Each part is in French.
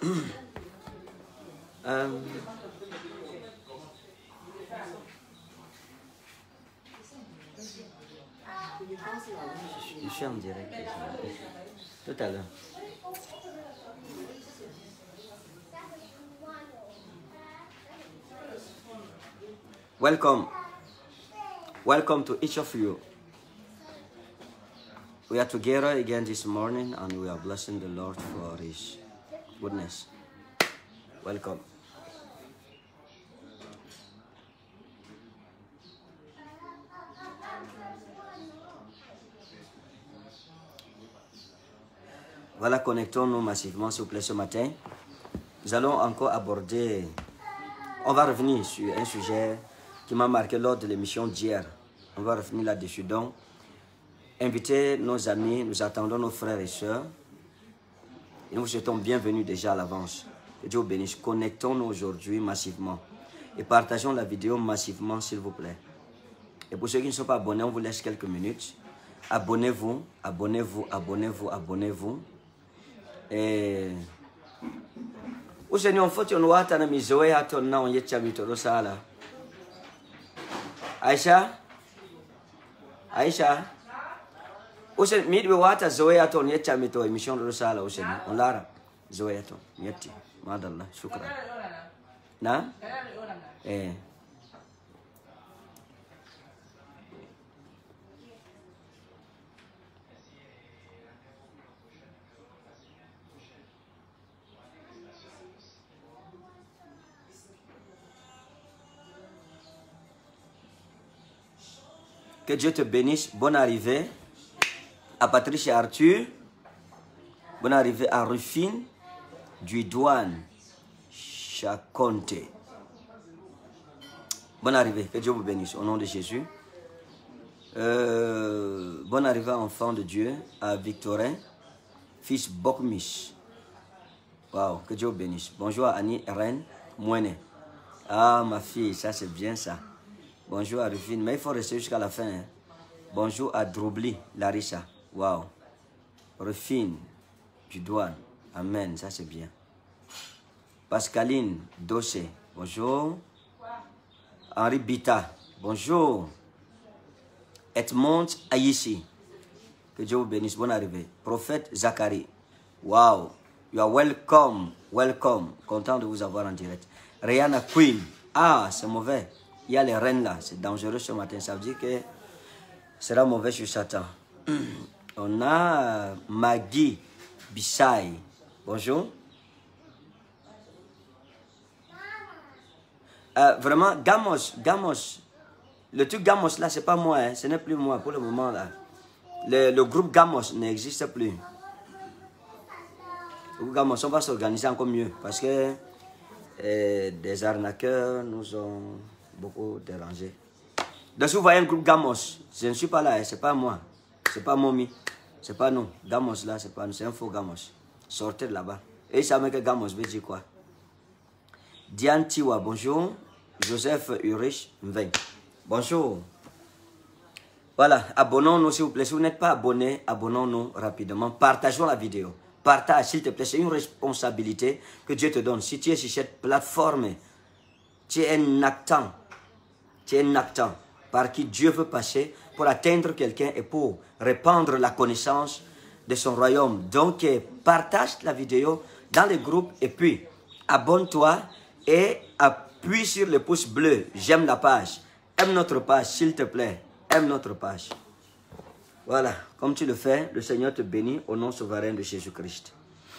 Je suis en direct. Tout à l'heure. Welcome. Welcome to each of you. We are together again this morning and we are blessing the Lord for His goodness. Welcome. Voilà, connectons-nous massivement, s'il vous plaît, ce matin. Nous allons encore aborder, on va revenir sur un sujet qui m'a marqué lors de l'émission d'hier. On va revenir là-dessus. Donc, invitez nos amis, nous attendons nos frères et sœurs. Et nous vous souhaitons bienvenue déjà à l'avance. Que Dieu vous bénisse. Connectons-nous aujourd'hui massivement. Et partageons la vidéo massivement, s'il vous plaît. Et pour ceux qui ne sont pas abonnés, on vous laisse quelques minutes. Abonnez-vous, abonnez-vous, abonnez-vous, abonnez-vous. Et useni on faut on wata na mizoe hato na on yecha mitoro sala. Aisha useni midwe wata zoe hato on yecha mito emission ro sala useni on lara zoe hato yetti madalla shukran na Que Dieu te bénisse. Bonne arrivée à Patricia Arthur. Bonne arrivée à Rufine Duidouane Chaconte. Bonne arrivée. Que Dieu vous bénisse. Au nom de Jésus. Bonne arrivée, enfant de Dieu, à Victorin, fils Bokmis. Wow. Que Dieu vous bénisse. Bonjour à Annie Rennes Moine. Ah, ma fille, ça c'est bien ça. Bonjour à Rufine, mais il faut rester jusqu'à la fin. Hein. Bonjour à Droubli, Larissa. Wow. Rufine, Judouane. Amen, ça c'est bien. Pascaline Dossé, bonjour. Henri Bita, bonjour. Edmond Aïssi, que Dieu vous bénisse, bonne arrivée. Prophète Zacharie, wow. You are welcome, welcome. Content de vous avoir en direct. Rihanna Queen, ah, c'est mauvais. Il y a les reines là, c'est dangereux ce matin. Ça veut dire que sera mauvais sur Satan. On a Maggie Bissai. Bonjour. Vraiment, Gamos. Le truc Gamos là, c'est pas moi. Hein. Ce n'est plus moi pour le moment là. Le groupe Gamos n'existe plus. Le groupe Gamos, on va s'organiser encore mieux. Parce que des arnaqueurs nous ont beaucoup dérangé. Donc si vous voyez un groupe Gamos, je ne suis pas là, c'est pas moi, c'est pas Momi, c'est pas nous. Gamos là, c'est pas nous, c'est un faux Gamos. Sortez de là-bas. Et ça met que Gamos veut dire quoi? Diane Tiwa, bonjour. Joseph Urich Mveng, bonjour. Voilà, abonnons-nous s'il vous plaît. Si vous n'êtes pas abonné, abonnons-nous rapidement. Partageons la vidéo. Partage s'il te plaît, c'est une responsabilité que Dieu te donne. Si tu es sur cette plateforme, tu es un actant. Tu es un actant par qui Dieu veut passer pour atteindre quelqu'un et pour répandre la connaissance de son royaume. Donc, partage la vidéo dans les groupes et puis abonne-toi et appuie sur le pouce bleu. J'aime la page. Aime notre page, s'il te plaît. Aime notre page. Voilà, comme tu le fais, le Seigneur te bénit au nom souverain de Jésus-Christ.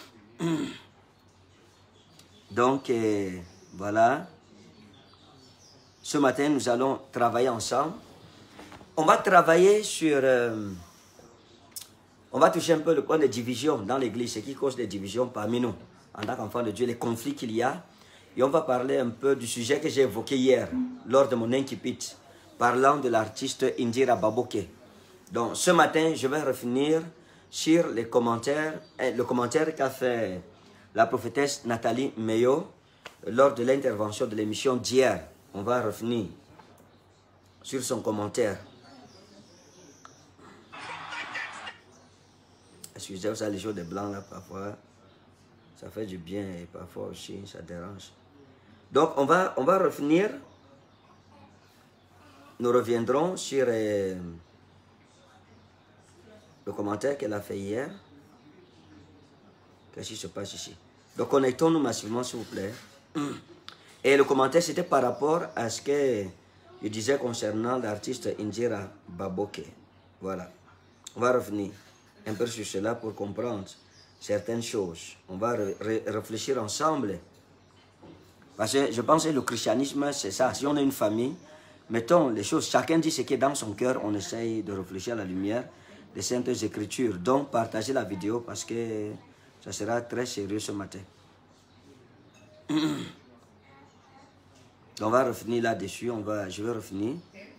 Donc, voilà. Ce matin, nous allons travailler ensemble. On va travailler sur... on va toucher un peu le point de division dans l'église, ce qui cause des divisions parmi nous, en tant qu'enfants de Dieu, les conflits qu'il y a. Et on va parler un peu du sujet que j'ai évoqué hier, lors de mon incipit, parlant de l'artiste Indira Baboke. Donc, ce matin, je vais revenir sur les commentaires, le commentaire qu'a fait la prophétesse Nathalie Meyo lors de l'intervention de l'émission d'hier. On va revenir sur son commentaire. Excusez-moi, ça, les jours de blanc, là, parfois, Ça fait du bien et parfois aussi ça dérange. Donc on va revenir. Nous reviendrons sur le commentaire qu'elle a fait hier. Qu'est-ce qui se passe ici? Donc connectons-nous massivement s'il vous plaît. Et le commentaire c'était par rapport à ce que je disais concernant l'artiste Indira Baboke. Voilà. On va revenir un peu sur cela pour comprendre certaines choses. On va réfléchir ensemble. Parce que je pense que le christianisme, c'est ça. Si on a une famille, mettons les choses, chacun dit ce qui est dans son cœur, on essaye de réfléchir à la lumière des Saintes Écritures. Donc, partagez la vidéo parce que ça sera très sérieux ce matin. On va revenir là-dessus, je vais revenir.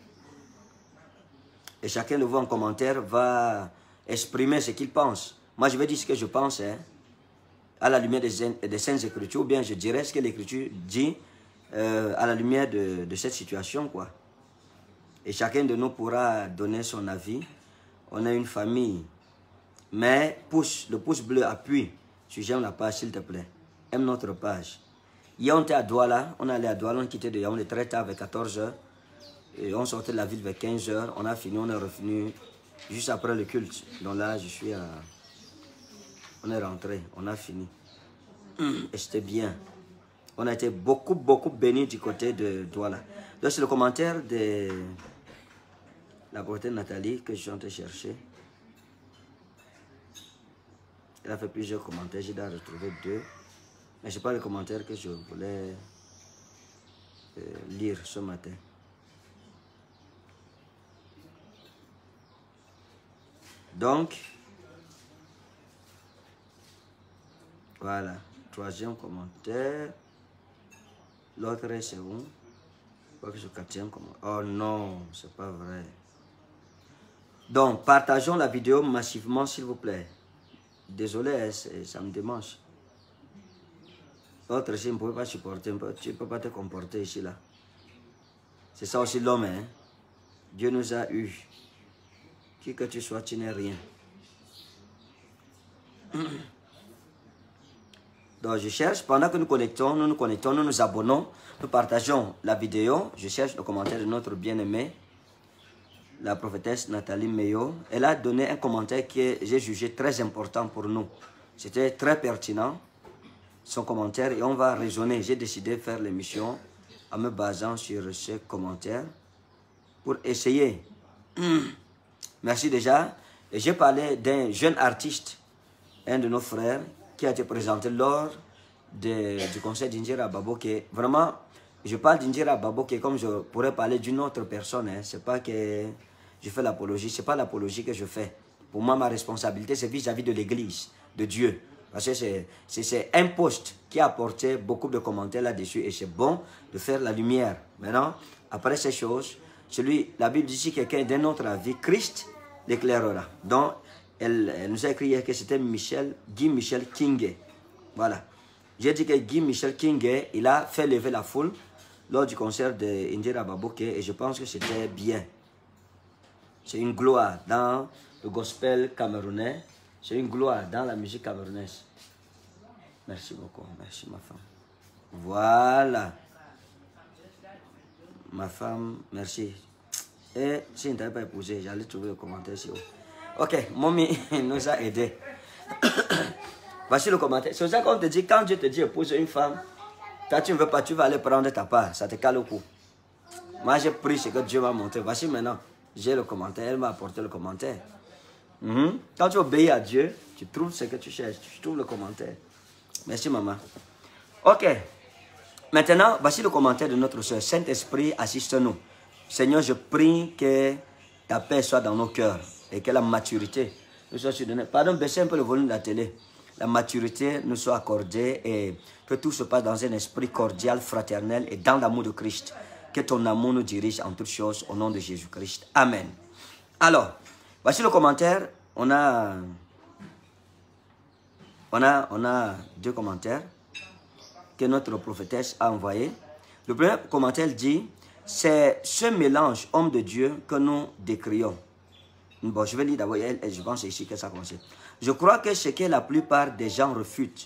Et chacun de vous en commentaire va exprimer ce qu'il pense. Moi, je vais dire ce que je pense, hein, à la lumière des Saintes Écritures, ou bien je dirais ce que l'Écriture dit à la lumière de cette situation, quoi. Et chacun de nous pourra donner son avis. On a une famille. Mais le pouce bleu appuie sur j'aime la page, s'il te plaît. Aime notre page. Hier, on était à Douala. On allait à Douala, on quittait de Yaoundé très tard, vers 14 h. Et on sortait de la ville vers 15 h. On a fini, on est revenu juste après le culte. Donc là, je suis à... On est rentré, on a fini. Et c'était bien. On a été beaucoup bénis du côté de Douala. Donc c'est le commentaire de la prophète Nathalie que je suis en train de chercher. Elle a fait plusieurs commentaires, j'ai dû retrouver 2. Mais ce n'est pas le commentaire que je voulais lire ce matin. Donc, voilà, 3e commentaire. L'autre c'est où? Je crois que c'est le 4e commentaire. Oh non, c'est pas vrai. Donc, partageons la vidéo massivement, s'il vous plaît. Désolé, ça me démange. L'autre, je ne pouvais pas supporter, tu ne peux pas te comporter ici, là. C'est ça aussi l'homme, hein. Dieu nous a eu. Qui que tu sois, tu n'es rien. Donc je cherche, pendant que nous nous abonnons, nous partageons la vidéo. Je cherche le commentaire de notre bien-aimée, la prophétesse Nathalie Meyo. Elle a donné un commentaire que j'ai jugé très important pour nous. C'était très pertinent, son commentaire, et on va raisonner. J'ai décidé de faire l'émission en me basant sur ce commentaire pour essayer. Merci déjà. J'ai parlé d'un jeune artiste, un de nos frères, qui a été présenté lors du concert d'Indira Baboke. Vraiment, je parle d'Indira Baboke comme je pourrais parler d'une autre personne. Hein. Ce n'est pas que je fais l'apologie, ce n'est pas l'apologie que je fais. Pour moi, ma responsabilité, c'est vis-à-vis de l'Église, de Dieu. Parce que c'est un poste qui a apporté beaucoup de commentaires là-dessus et c'est bon de faire la lumière. Maintenant, après ces choses, la Bible dit si quelqu'un est d'un autre avis, Christ l'éclairera. Donc, elle nous a écrit que c'était Guy Michel Kingé. Voilà. J'ai dit que Guy Michel Kingé, il a fait lever la foule lors du concert d'Indira Baboke et je pense que c'était bien. C'est une gloire dans le gospel camerounais. C'est une gloire dans la musique camerounaise. Merci beaucoup. Merci ma femme. Voilà. Ma femme, merci. Et si je ne t'avais pas épousé, j'allais trouver le commentaire sur... Ok, Mommy nous a aidés. Voici le commentaire. C'est ça qu'on te dit, quand Dieu te dit épouse une femme, toi tu ne veux pas, tu vas aller prendre ta part, ça te cale au cou. Moi j'ai pris ce que Dieu m'a montré. Voici maintenant, j'ai le commentaire, elle m'a apporté le commentaire. Quand tu obéis à Dieu, tu trouves ce que tu cherches, tu trouves le commentaire. Merci maman. Ok, maintenant voici le commentaire de notre soeur. Saint-Esprit, assiste-nous. Seigneur, je prie que ta paix soit dans nos cœurs et que la maturité nous soit donnée. Pardon, baissez un peu le volume de la télé. La maturité nous soit accordée et que tout se passe dans un esprit cordial, fraternel et dans l'amour de Christ. Que ton amour nous dirige en toutes choses au nom de Jésus-Christ. Amen. Alors, voici le commentaire. On a 2 commentaires que notre prophétesse a envoyés. Le premier commentaire dit... C'est ce mélange homme de Dieu que nous décrions. Bon, je vais lire d'abord, je pense ici que ça commence. Je crois que ce que la plupart des gens refutent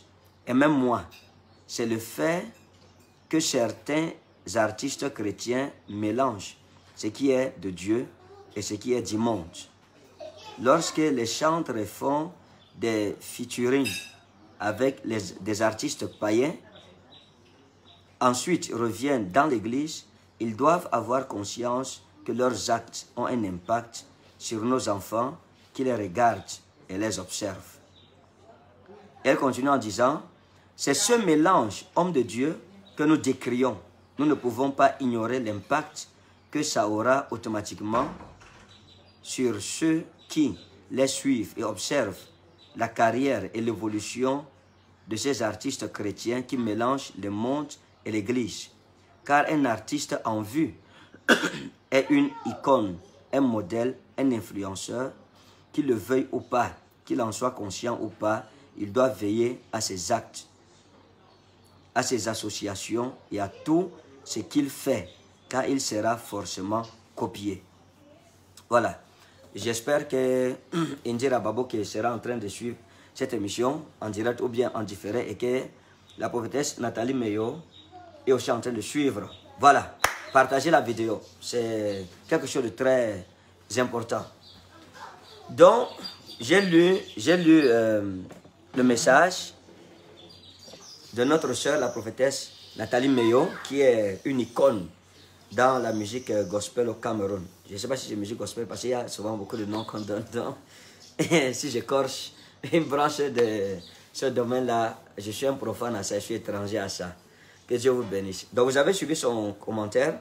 et même moi, c'est le fait que certains artistes chrétiens mélangent ce qui est de Dieu et ce qui est du monde. Lorsque les chantres font des featuring avec des artistes païens, ensuite reviennent dans l'église, ils doivent avoir conscience que leurs actes ont un impact sur nos enfants qui les regardent et les observent. Elle continue en disant, c'est ce mélange homme de Dieu que nous décrions. Nous ne pouvons pas ignorer l'impact que ça aura automatiquement sur ceux qui les suivent et observent la carrière et l'évolution de ces artistes chrétiens qui mélangent le monde et l'Église. Car un artiste en vue est une icône, un modèle, un influenceur, qu'il le veuille ou pas, qu'il en soit conscient ou pas, il doit veiller à ses actes, à ses associations et à tout ce qu'il fait, car il sera forcément copié. Voilà. J'espère que Indira Baboke sera en train de suivre cette émission en direct ou bien en différé et que la prophétesse Nathalie Meyo est aussi en train de suivre. Voilà. Partagez la vidéo. C'est quelque chose de très important. Donc, j'ai lu le message de notre soeur, la prophétesse Nathalie Meyo, qui est une icône dans la musique gospel au Cameroun. Je ne sais pas si c'est musique gospel parce qu'il y a souvent beaucoup de noms qu'on donne. Et si j'écorche une branche de ce domaine-là, je suis un profane à ça, je suis étranger à ça. Que Dieu vous bénisse. Donc vous avez suivi son commentaire.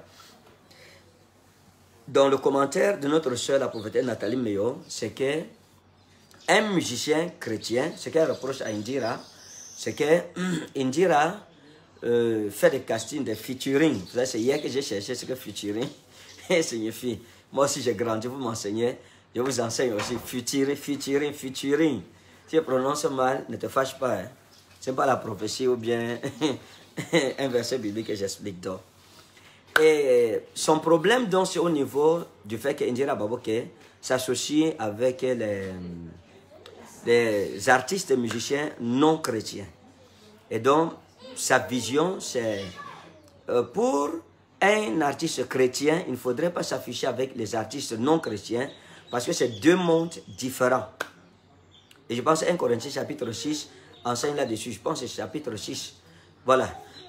Dans le commentaire de notre soeur, la prophétesse Nathalie Meyo, c'est que un musicien chrétien, ce qu'elle reproche à Indira, c'est que Indira fait des castings, des featuring. C'est hier que j'ai cherché ce que featuring signifie. Moi aussi j'ai grandi, vous m'enseignez, je vous enseigne aussi featuring. Si je prononce mal, ne te fâche pas. Hein. Ce n'est pas la prophétie ou bien un verset biblique que j'explique donc. Et son problème donc c'est au niveau du fait que Indira Baboke s'associe avec les artistes et musiciens non chrétiens. Et donc sa vision c'est pour un artiste chrétien, il ne faudrait pas s'afficher avec les artistes non chrétiens parce que c'est deux mondes différents. Et je pense que 1 Corinthiens chapitre 6 enseigne là-dessus. Je pense que c'est chapitre 6. Voilà.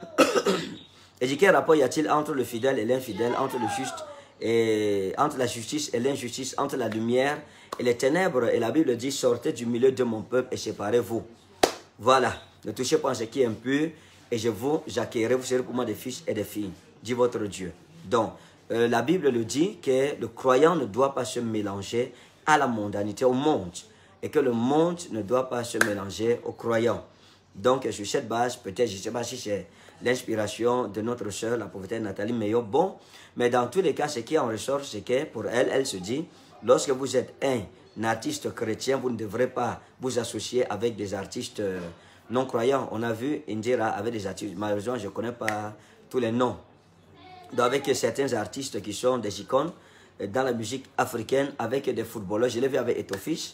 Et dit quel rapport y a-t-il entre le fidèle et l'infidèle, entre le juste et entre la justice et l'injustice, entre la lumière et les ténèbres? Et la Bible dit, sortez du milieu de mon peuple et séparez-vous. Voilà. Ne touchez pas à ce qui est impur et je vous accueillerai, vous serez pour moi des fils et des filles, dit votre Dieu. Donc, la Bible le dit que le croyant ne doit pas se mélanger à la mondanité, au monde. Et que le monde ne doit pas se mélanger aux croyants. Donc, sur cette base, peut-être, je ne sais pas si c'est l'inspiration de notre soeur, la prophétesse Nathalie Meyo. Bon, mais dans tous les cas, ce qui en ressort, c'est que pour elle, elle se dit, lorsque vous êtes un artiste chrétien, vous ne devrez pas vous associer avec des artistes non croyants. On a vu Indira avec des artistes, malheureusement, je ne connais pas tous les noms. Donc, avec certains artistes qui sont des icônes dans la musique africaine, avec des footballeurs, je l'ai vu avec Etofis.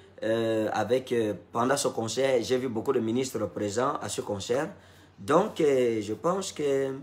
Pendant ce concert, j'ai vu beaucoup de ministres présents à ce concert. Donc, je pense que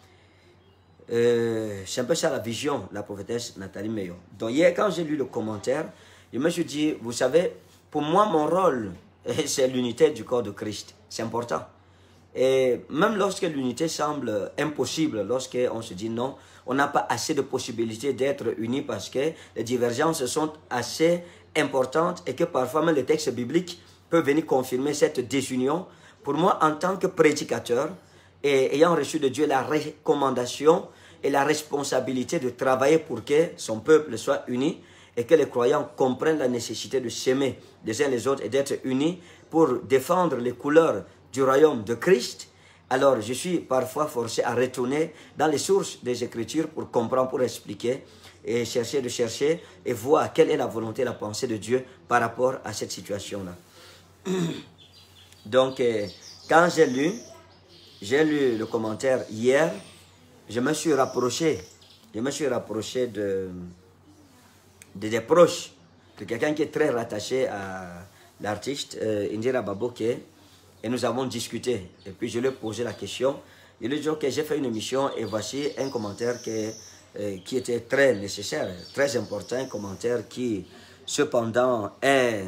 c'est un peu ça la vision de la prophétesse Nathalie Meyo. Donc, hier, quand j'ai lu le commentaire, je me suis dit, vous savez, pour moi, mon rôle, c'est l'unité du corps de Christ. C'est important. Et même lorsque l'unité semble impossible, lorsqu'on se dit non, on n'a pas assez de possibilités d'être unis parce que les divergences sont assez importante et que parfois même les textes bibliques peuvent venir confirmer cette désunion. Pour moi, en tant que prédicateur et ayant reçu de Dieu la recommandation et la responsabilité de travailler pour que son peuple soit uni et que les croyants comprennent la nécessité de s'aimer les uns les autres et d'être unis pour défendre les couleurs du royaume de Christ, alors je suis parfois forcé à retourner dans les sources des Écritures pour comprendre, pour expliquer et chercher et voir quelle est la volonté, la pensée de Dieu par rapport à cette situation-là. Donc, quand j'ai lu le commentaire hier, je me suis rapproché des proches, de quelqu'un qui est très rattaché à l'artiste Indira Baboke, Et nous avons discuté. Et puis je lui ai posé la question. Il lui a dit, ok, j'ai fait une émission et voici un commentaire qui était très nécessaire, très important, un commentaire qui cependant est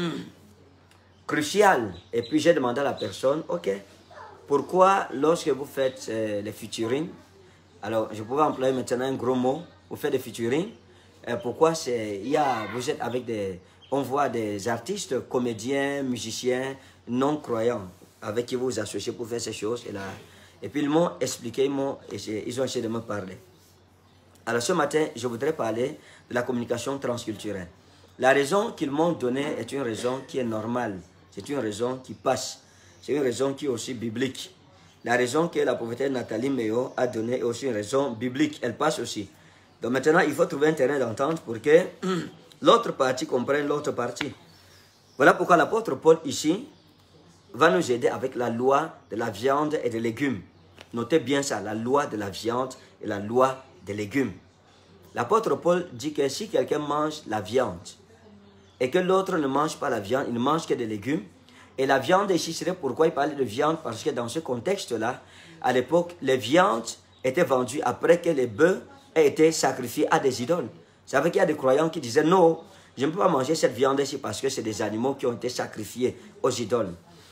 crucial. Et puis j'ai demandé à la personne, ok, pourquoi lorsque vous faites les featuring, alors je pouvais employer maintenant un gros mot, vous faites des featuring, pourquoi vous êtes avec on voit des artistes, comédiens, musiciens, non croyants, avec qui vous vous associez pour faire ces choses. Et puis ils m'ont expliqué, ils ont essayé de me parler. Alors ce matin, je voudrais parler de la communication transculturelle. La raison qu'ils m'ont donnée est une raison qui est normale. C'est une raison qui passe. C'est une raison qui est aussi biblique. La raison que la prophétesse Nathalie Meyo a donnée est aussi une raison biblique. Elle passe aussi. Donc maintenant, il faut trouver un terrain d'entente pour que l'autre partie comprenne l'autre partie. Voilà pourquoi l'apôtre Paul ici va nous aider avec la loi de la viande et des légumes. Notez bien ça, la loi de la viande et la loi des légumes. L'apôtre Paul dit que si quelqu'un mange la viande et que l'autre ne mange pas la viande, il ne mange que des légumes. Et la viande ici, c'est pourquoi il parlait de viande, parce que dans ce contexte-là, à l'époque, les viandes étaient vendues après que les bœufs aient été sacrifiés à des idoles. Ça veut dire qu'il y a des croyants qui disaient, non, je ne peux pas manger cette viande ici parce que c'est des animaux qui ont été sacrifiés aux idoles.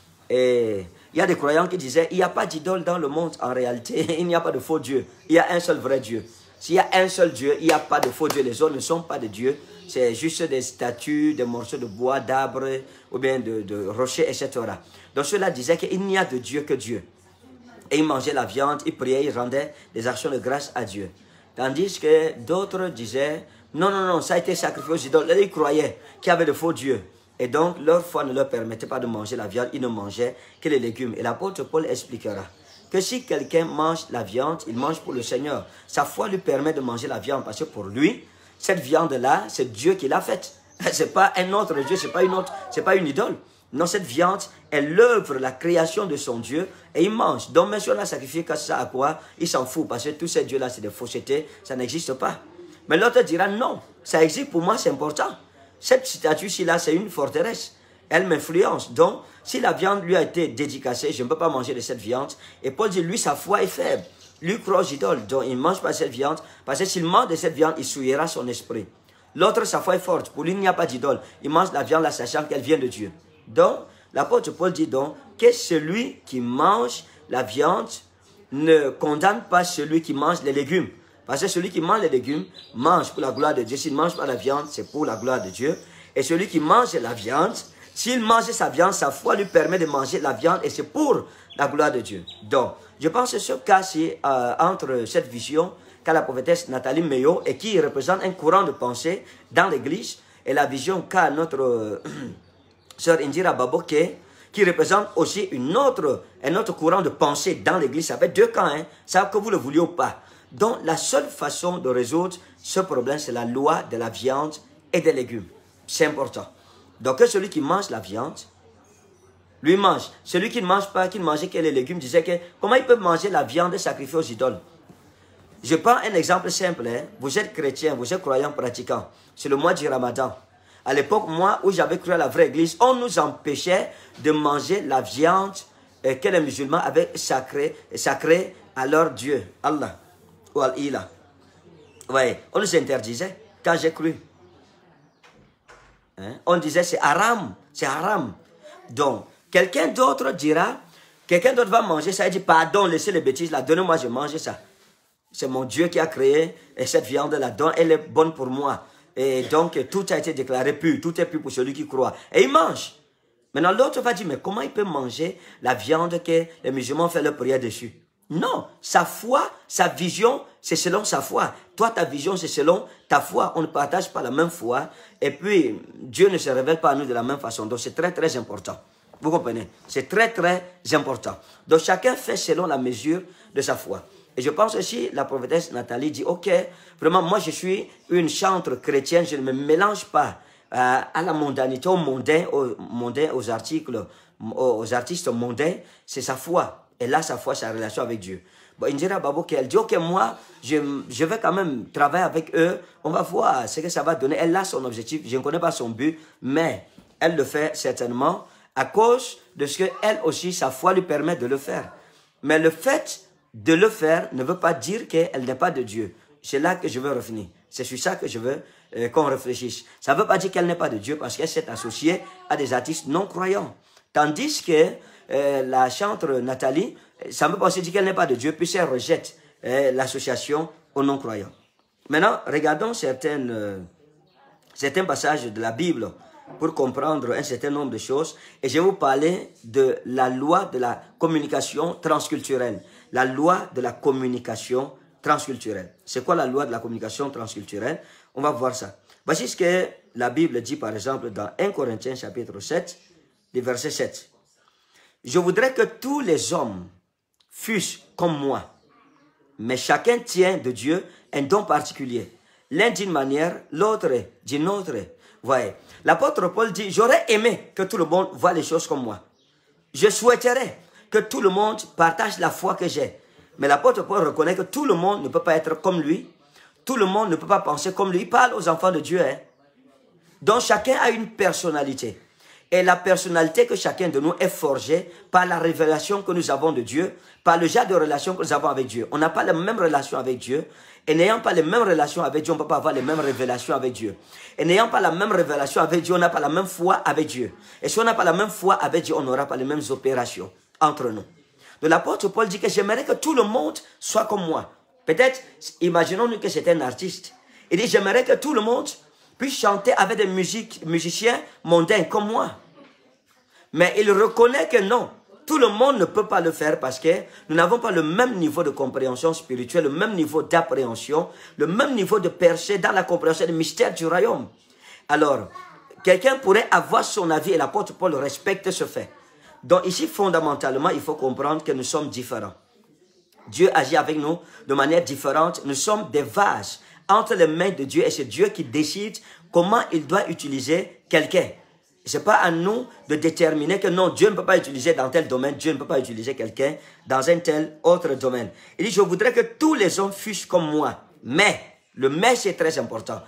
Et il y a des croyants qui disaient, il n'y a pas d'idole dans le monde. En réalité, il n'y a pas de faux Dieu. Il y a un seul vrai Dieu. S'il y a un seul Dieu, il n'y a pas de faux Dieu. Les autres ne sont pas des dieux. C'est juste des statues, des morceaux de bois, d'arbres, ou bien de rochers, etc. Donc ceux-là disaient qu'il n'y a de Dieu que Dieu. Et ils mangeaient la viande, ils priaient, ils rendaient des actions de grâce à Dieu. Tandis que d'autres disaient, non, non, non, ça a été sacrifié aux idoles. Ils croyaient qu'il y avait de faux dieux. Et donc, leur foi ne leur permettait pas de manger la viande, ils ne mangeaient que les légumes. Et l'apôtre Paul expliquera que si quelqu'un mange la viande, il mange pour le Seigneur. Sa foi lui permet de manger la viande parce que pour lui, cette viande-là, c'est Dieu qui l'a faite. Ce n'est pas un autre Dieu, ce n'est pas une idole. Non, cette viande est l'œuvre, la création de son Dieu et il mange. Donc, même si on a sacrifié ça à quoi, il s'en fout parce que tous ces dieux-là, c'est des faussetés, ça n'existe pas. Mais l'autre dira non, ça existe pour moi, c'est important. Cette statue-ci, là, c'est une forteresse. Elle m'influence. Donc, si la viande lui a été dédicacée, je ne peux pas manger de cette viande. Et Paul dit, lui, sa foi est faible. Lui croit aux idoles. Donc, il ne mange pas cette viande. Parce que s'il mange de cette viande, il souillera son esprit. L'autre, sa foi est forte. Pour lui, il n'y a pas d'idole. Il mange la viande, la sachant qu'elle vient de Dieu. Donc, l'apôtre Paul dit donc que celui qui mange la viande ne condamne pas celui qui mange les légumes. Parce que celui qui mange les légumes mange pour la gloire de Dieu. S'il ne mange pas la viande, c'est pour la gloire de Dieu. Et celui qui mange la viande, s'il mange sa viande, sa foi lui permet de manger la viande et c'est pour la gloire de Dieu. Donc, je pense que ce cas-ci, entre cette vision qu'a la prophétesse Nathalie Meyo et qui représente un courant de pensée dans l'église et la vision qu'a notre sœur Indira Baboke, qui représente aussi un autre courant de pensée dans l'église. Ça fait deux camps, hein, ça que vous le vouliez ou pas. Donc, la seule façon de résoudre ce problème, c'est la loi de la viande et des légumes. C'est important. Donc, que celui qui mange la viande, lui mange. Celui qui ne mange pas, qui ne mangeait que les légumes, disait que comment il peut manger la viande sacrifiée aux idoles? Je prends un exemple simple. Hein. Vous êtes chrétien, vous êtes croyant, pratiquant. C'est le mois du Ramadan. À l'époque, moi, où j'avais cru à la vraie église, on nous empêchait de manger la viande que les musulmans avaient sacrée à leur Dieu, Allah. Ou Al-Ila. Ouais, on nous interdisait quand j'ai cru. Hein? On disait c'est haram, c'est haram. Donc, quelqu'un d'autre dira, quelqu'un d'autre va manger ça et dit pardon, laissez les bêtises là, donnez-moi, je mange ça. C'est mon Dieu qui a créé cette viande-là, donc elle est bonne pour moi. Et donc, tout a été déclaré pur, tout est pur pour celui qui croit. Et il mange. Maintenant, l'autre va dire, mais comment il peut manger la viande que les musulmans font leur prière dessus? Non, sa foi, sa vision, c'est selon sa foi. Toi, ta vision, c'est selon ta foi. On ne partage pas la même foi. Et puis, Dieu ne se révèle pas à nous de la même façon. Donc, c'est très, très important. Vous comprenez? C'est très, très important. Donc, chacun fait selon la mesure de sa foi. Et je pense aussi, la prophétesse Nathalie dit, ok, vraiment, moi, je suis une chantre chrétienne. Je ne me mélange pas à la mondanité, aux mondains, aux artistes mondains. C'est sa foi. Et là, sa foi, sa relation avec Dieu. Bon, Indira Baboke, elle dit, ok, moi, je vais quand même travailler avec eux. On va voir ce que ça va donner. Elle a son objectif. Je ne connais pas son but, mais elle le fait certainement à cause de ce qu'elle aussi, sa foi lui permet de le faire. Mais le fait de le faire ne veut pas dire qu'elle n'est pas de Dieu. C'est là que je veux revenir. C'est sur ça que je veux qu'on réfléchisse. Ça ne veut pas dire qu'elle n'est pas de Dieu parce qu'elle s'est associée à des artistes non croyants. Tandis que la chantre Nathalie, ça ne veut pas aussi dire qu'elle n'est pas de Dieu puisqu'elle rejette l'association aux non croyants. Maintenant, regardons certains passages de la Bible pour comprendre un certain nombre de choses. Et je vais vous parler de la loi de la communication transculturelle. La loi de la communication transculturelle. C'est quoi la loi de la communication transculturelle? On va voir ça. Voici ce que la Bible dit par exemple dans 1 Corinthiens chapitre 7, le verset 7. Je voudrais que tous les hommes fussent comme moi, mais chacun tient de Dieu un don particulier. L'un d'une manière, l'autre d'une autre. Voyez, l'apôtre Paul dit, j'aurais aimé que tout le monde voit les choses comme moi. Je souhaiterais que tout le monde partage la foi que j'ai. Mais l'apôtre Paul reconnaît que tout le monde ne peut pas être comme lui. Tout le monde ne peut pas penser comme lui. Il parle aux enfants de Dieu. Donc chacun a une personnalité. Et la personnalité que chacun de nous est forgée par la révélation que nous avons de Dieu, par le genre de relation que nous avons avec Dieu. On n'a pas la même relation avec Dieu. Et n'ayant pas les mêmes relations avec Dieu, on ne peut pas avoir les mêmes révélations avec Dieu. Et n'ayant pas la même révélation avec Dieu, on n'a pas la même foi avec Dieu. Et si on n'a pas la même foi avec Dieu, on n'aura pas les mêmes opérations entre nous. Donc l'apôtre Paul dit que j'aimerais que tout le monde soit comme moi. Peut-être, imaginons-nous que c'est un artiste. Il dit, j'aimerais que tout le monde puisse chanter avec des musiciens mondains comme moi. Mais il reconnaît que non, tout le monde ne peut pas le faire parce que nous n'avons pas le même niveau de compréhension spirituelle, le même niveau d'appréhension, le même niveau de percée dans la compréhension des mystères du royaume. Alors, quelqu'un pourrait avoir son avis et l'apôtre Paul respecte ce fait. Donc ici, fondamentalement, il faut comprendre que nous sommes différents. Dieu agit avec nous de manière différente. Nous sommes des vases entre les mains de Dieu et c'est Dieu qui décide comment il doit utiliser quelqu'un. Ce n'est pas à nous de déterminer que non, Dieu ne peut pas utiliser dans tel domaine, Dieu ne peut pas utiliser quelqu'un dans un tel autre domaine. Il dit, je voudrais que tous les hommes fussent comme moi. Mais, le mais c'est très important.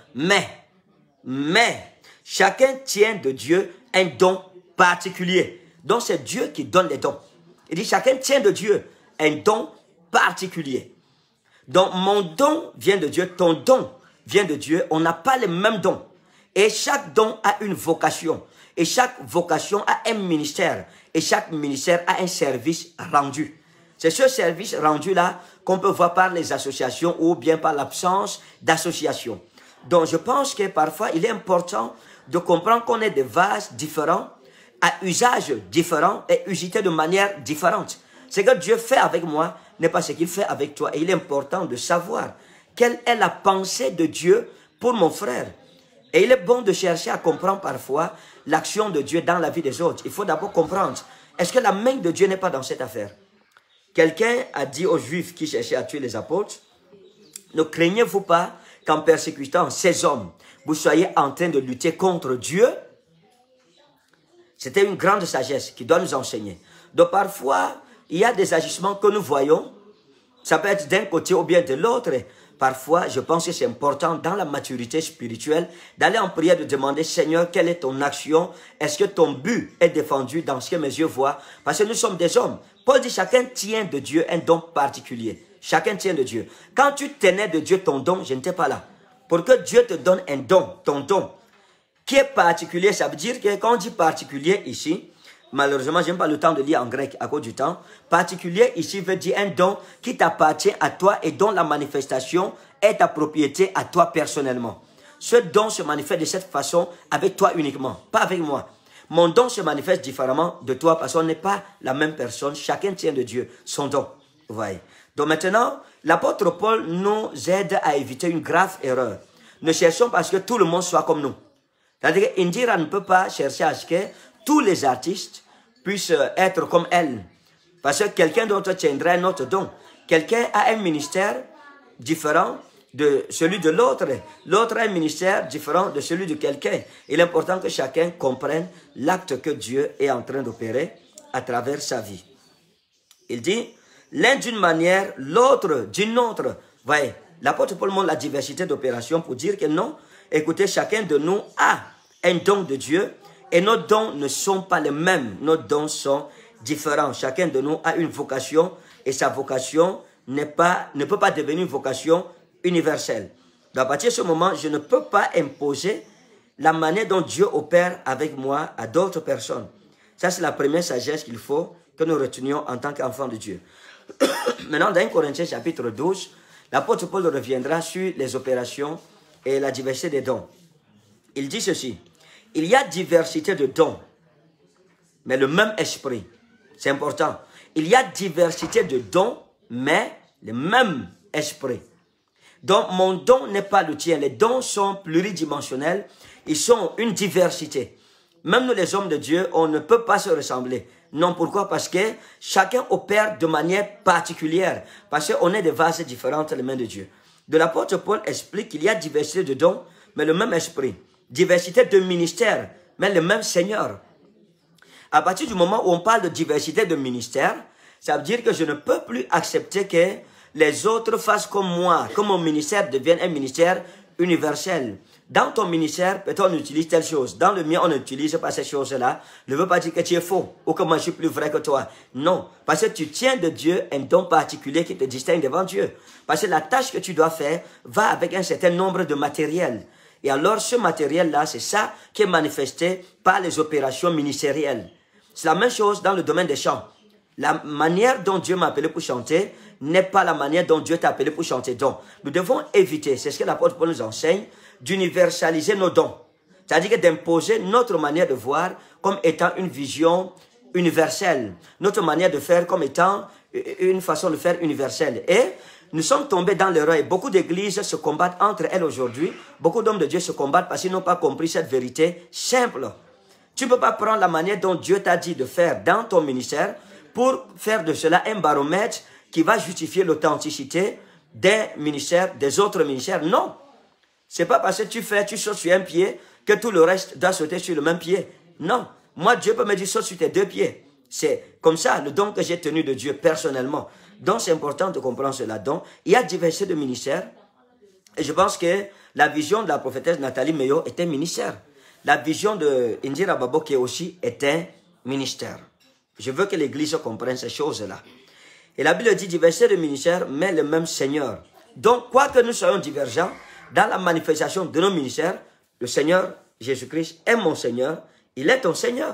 Mais, chacun tient de Dieu un don particulier. Donc c'est Dieu qui donne les dons. Il dit, chacun tient de Dieu un don particulier. Donc mon don vient de Dieu, ton don vient de Dieu. On n'a pas les mêmes dons. Et chaque don a une vocation. Et chaque vocation a un ministère. Et chaque ministère a un service rendu. C'est ce service rendu-là qu'on peut voir par les associations ou bien par l'absence d'association. Donc je pense que parfois il est important de comprendre qu'on est des vases différents, à usage différent et usité de manière différente. Ce que Dieu fait avec moi n'est pas ce qu'il fait avec toi. Et il est important de savoir quelle est la pensée de Dieu pour mon frère. Et il est bon de chercher à comprendre parfois l'action de Dieu dans la vie des autres. Il faut d'abord comprendre, est-ce que la main de Dieu n'est pas dans cette affaire? Quelqu'un a dit aux Juifs qui cherchaient à tuer les apôtres, ne craignez-vous pas qu'en persécutant ces hommes, vous soyez en train de lutter contre Dieu? C'était une grande sagesse qui doit nous enseigner. Donc parfois, il y a des agissements que nous voyons, ça peut être d'un côté ou bien de l'autre. Parfois, je pense que c'est important dans la maturité spirituelle d'aller en prière, de demander, Seigneur, quelle est ton action? Est-ce que ton but est défendu dans ce que mes yeux voient? Parce que nous sommes des hommes. Paul dit, chacun tient de Dieu un don particulier. Chacun tient de Dieu. Quand tu tenais de Dieu ton don, je n'étais pas là. Pour que Dieu te donne un don, ton don, qui est particulier, ça veut dire que quand on dit particulier ici, malheureusement, je n'ai pas le temps de lire en grec à cause du temps. Particulier ici veut dire un don qui t'appartient à toi et dont la manifestation est ta propriété à toi personnellement. Ce don se manifeste de cette façon avec toi uniquement, pas avec moi. Mon don se manifeste différemment de toi parce qu'on n'est pas la même personne. Chacun tient de Dieu son don. Vous voyez. Donc maintenant, l'apôtre Paul nous aide à éviter une grave erreur. Ne cherchons pas à ce que tout le monde soit comme nous. C'est-à-dire qu'Indira ne peut pas chercher à ce que tous les artistes puissent être comme elle. Parce que quelqu'un d'autre tiendra un autre don. Quelqu'un a un ministère différent de celui de l'autre. L'autre a un ministère différent de celui de quelqu'un. Il est important que chacun comprenne l'acte que Dieu est en train d'opérer à travers sa vie. Il dit, l'un d'une manière, l'autre d'une autre. Voyez, l'apôtre Paul montre la diversité d'opérations pour dire que non, écoutez, chacun de nous a un don de Dieu Et nos dons ne sont pas les mêmes. Nos dons sont différents. Chacun de nous a une vocation et sa vocation ne peut pas devenir une vocation universelle. Donc à partir de ce moment, je ne peux pas imposer la manière dont Dieu opère avec moi à d'autres personnes. Ça, c'est la première sagesse qu'il faut que nous retenions en tant qu'enfants de Dieu. Maintenant, dans 1 Corinthiens chapitre 12, l'apôtre Paul reviendra sur les opérations et la diversité des dons. Il dit ceci: il y a diversité de dons, mais le même esprit. C'est important. Il y a diversité de dons, mais le même esprit. Donc, mon don n'est pas le tien. Les dons sont pluridimensionnels. Ils sont une diversité. Même nous, les hommes de Dieu, on ne peut pas se ressembler. Non, pourquoi? Parce que chacun opère de manière particulière. Parce qu'on est des vases différents dans les mains de Dieu. De l'apôtre Paul explique qu'il y a diversité de dons, mais le même esprit. Diversité de ministères, mais le même Seigneur. À partir du moment où on parle de diversité de ministères, ça veut dire que je ne peux plus accepter que les autres fassent comme moi, que mon ministère devienne un ministère universel. Dans ton ministère, peut-être on utilise telle chose. Dans le mien, on n'utilise pas ces choses-là. Ne veut pas dire que tu es faux ou que moi je suis plus vrai que toi. Non, parce que tu tiens de Dieu un don particulier qui te distingue devant Dieu. Parce que la tâche que tu dois faire va avec un certain nombre de matériel. Et alors, ce matériel-là, c'est ça qui est manifesté par les opérations ministérielles. C'est la même chose dans le domaine des chants. La manière dont Dieu m'a appelé pour chanter n'est pas la manière dont Dieu t'a appelé pour chanter. Donc, nous devons éviter, c'est ce que l'apôtre Paul nous enseigne, d'universaliser nos dons. C'est-à-dire d'imposer notre manière de voir comme étant une vision universelle. Notre manière de faire comme étant une façon de faire universelle. Et nous sommes tombés dans l'erreur et beaucoup d'églises se combattent entre elles aujourd'hui. Beaucoup d'hommes de Dieu se combattent parce qu'ils n'ont pas compris cette vérité simple. Tu ne peux pas prendre la manière dont Dieu t'a dit de faire dans ton ministère pour faire de cela un baromètre qui va justifier l'authenticité des ministères, des autres ministères. Non. C'est pas parce que tu sautes sur un pied que tout le reste doit sauter sur le même pied. Non. Moi, Dieu peut me dire saute sur tes deux pieds. C'est comme ça le don que j'ai tenu de Dieu personnellement. Donc, c'est important de comprendre cela. Donc, il y a diversité de ministères. Et je pense que la vision de la prophétesse Nathalie Meyo est un ministère. La vision de Indira Babo qui aussi est un ministère. Je veux que l'Église comprenne ces choses-là. Et la Bible dit diversité de ministères, mais le même Seigneur. Donc, quoi que nous soyons divergents, dans la manifestation de nos ministères, le Seigneur Jésus-Christ est mon Seigneur, il est ton Seigneur.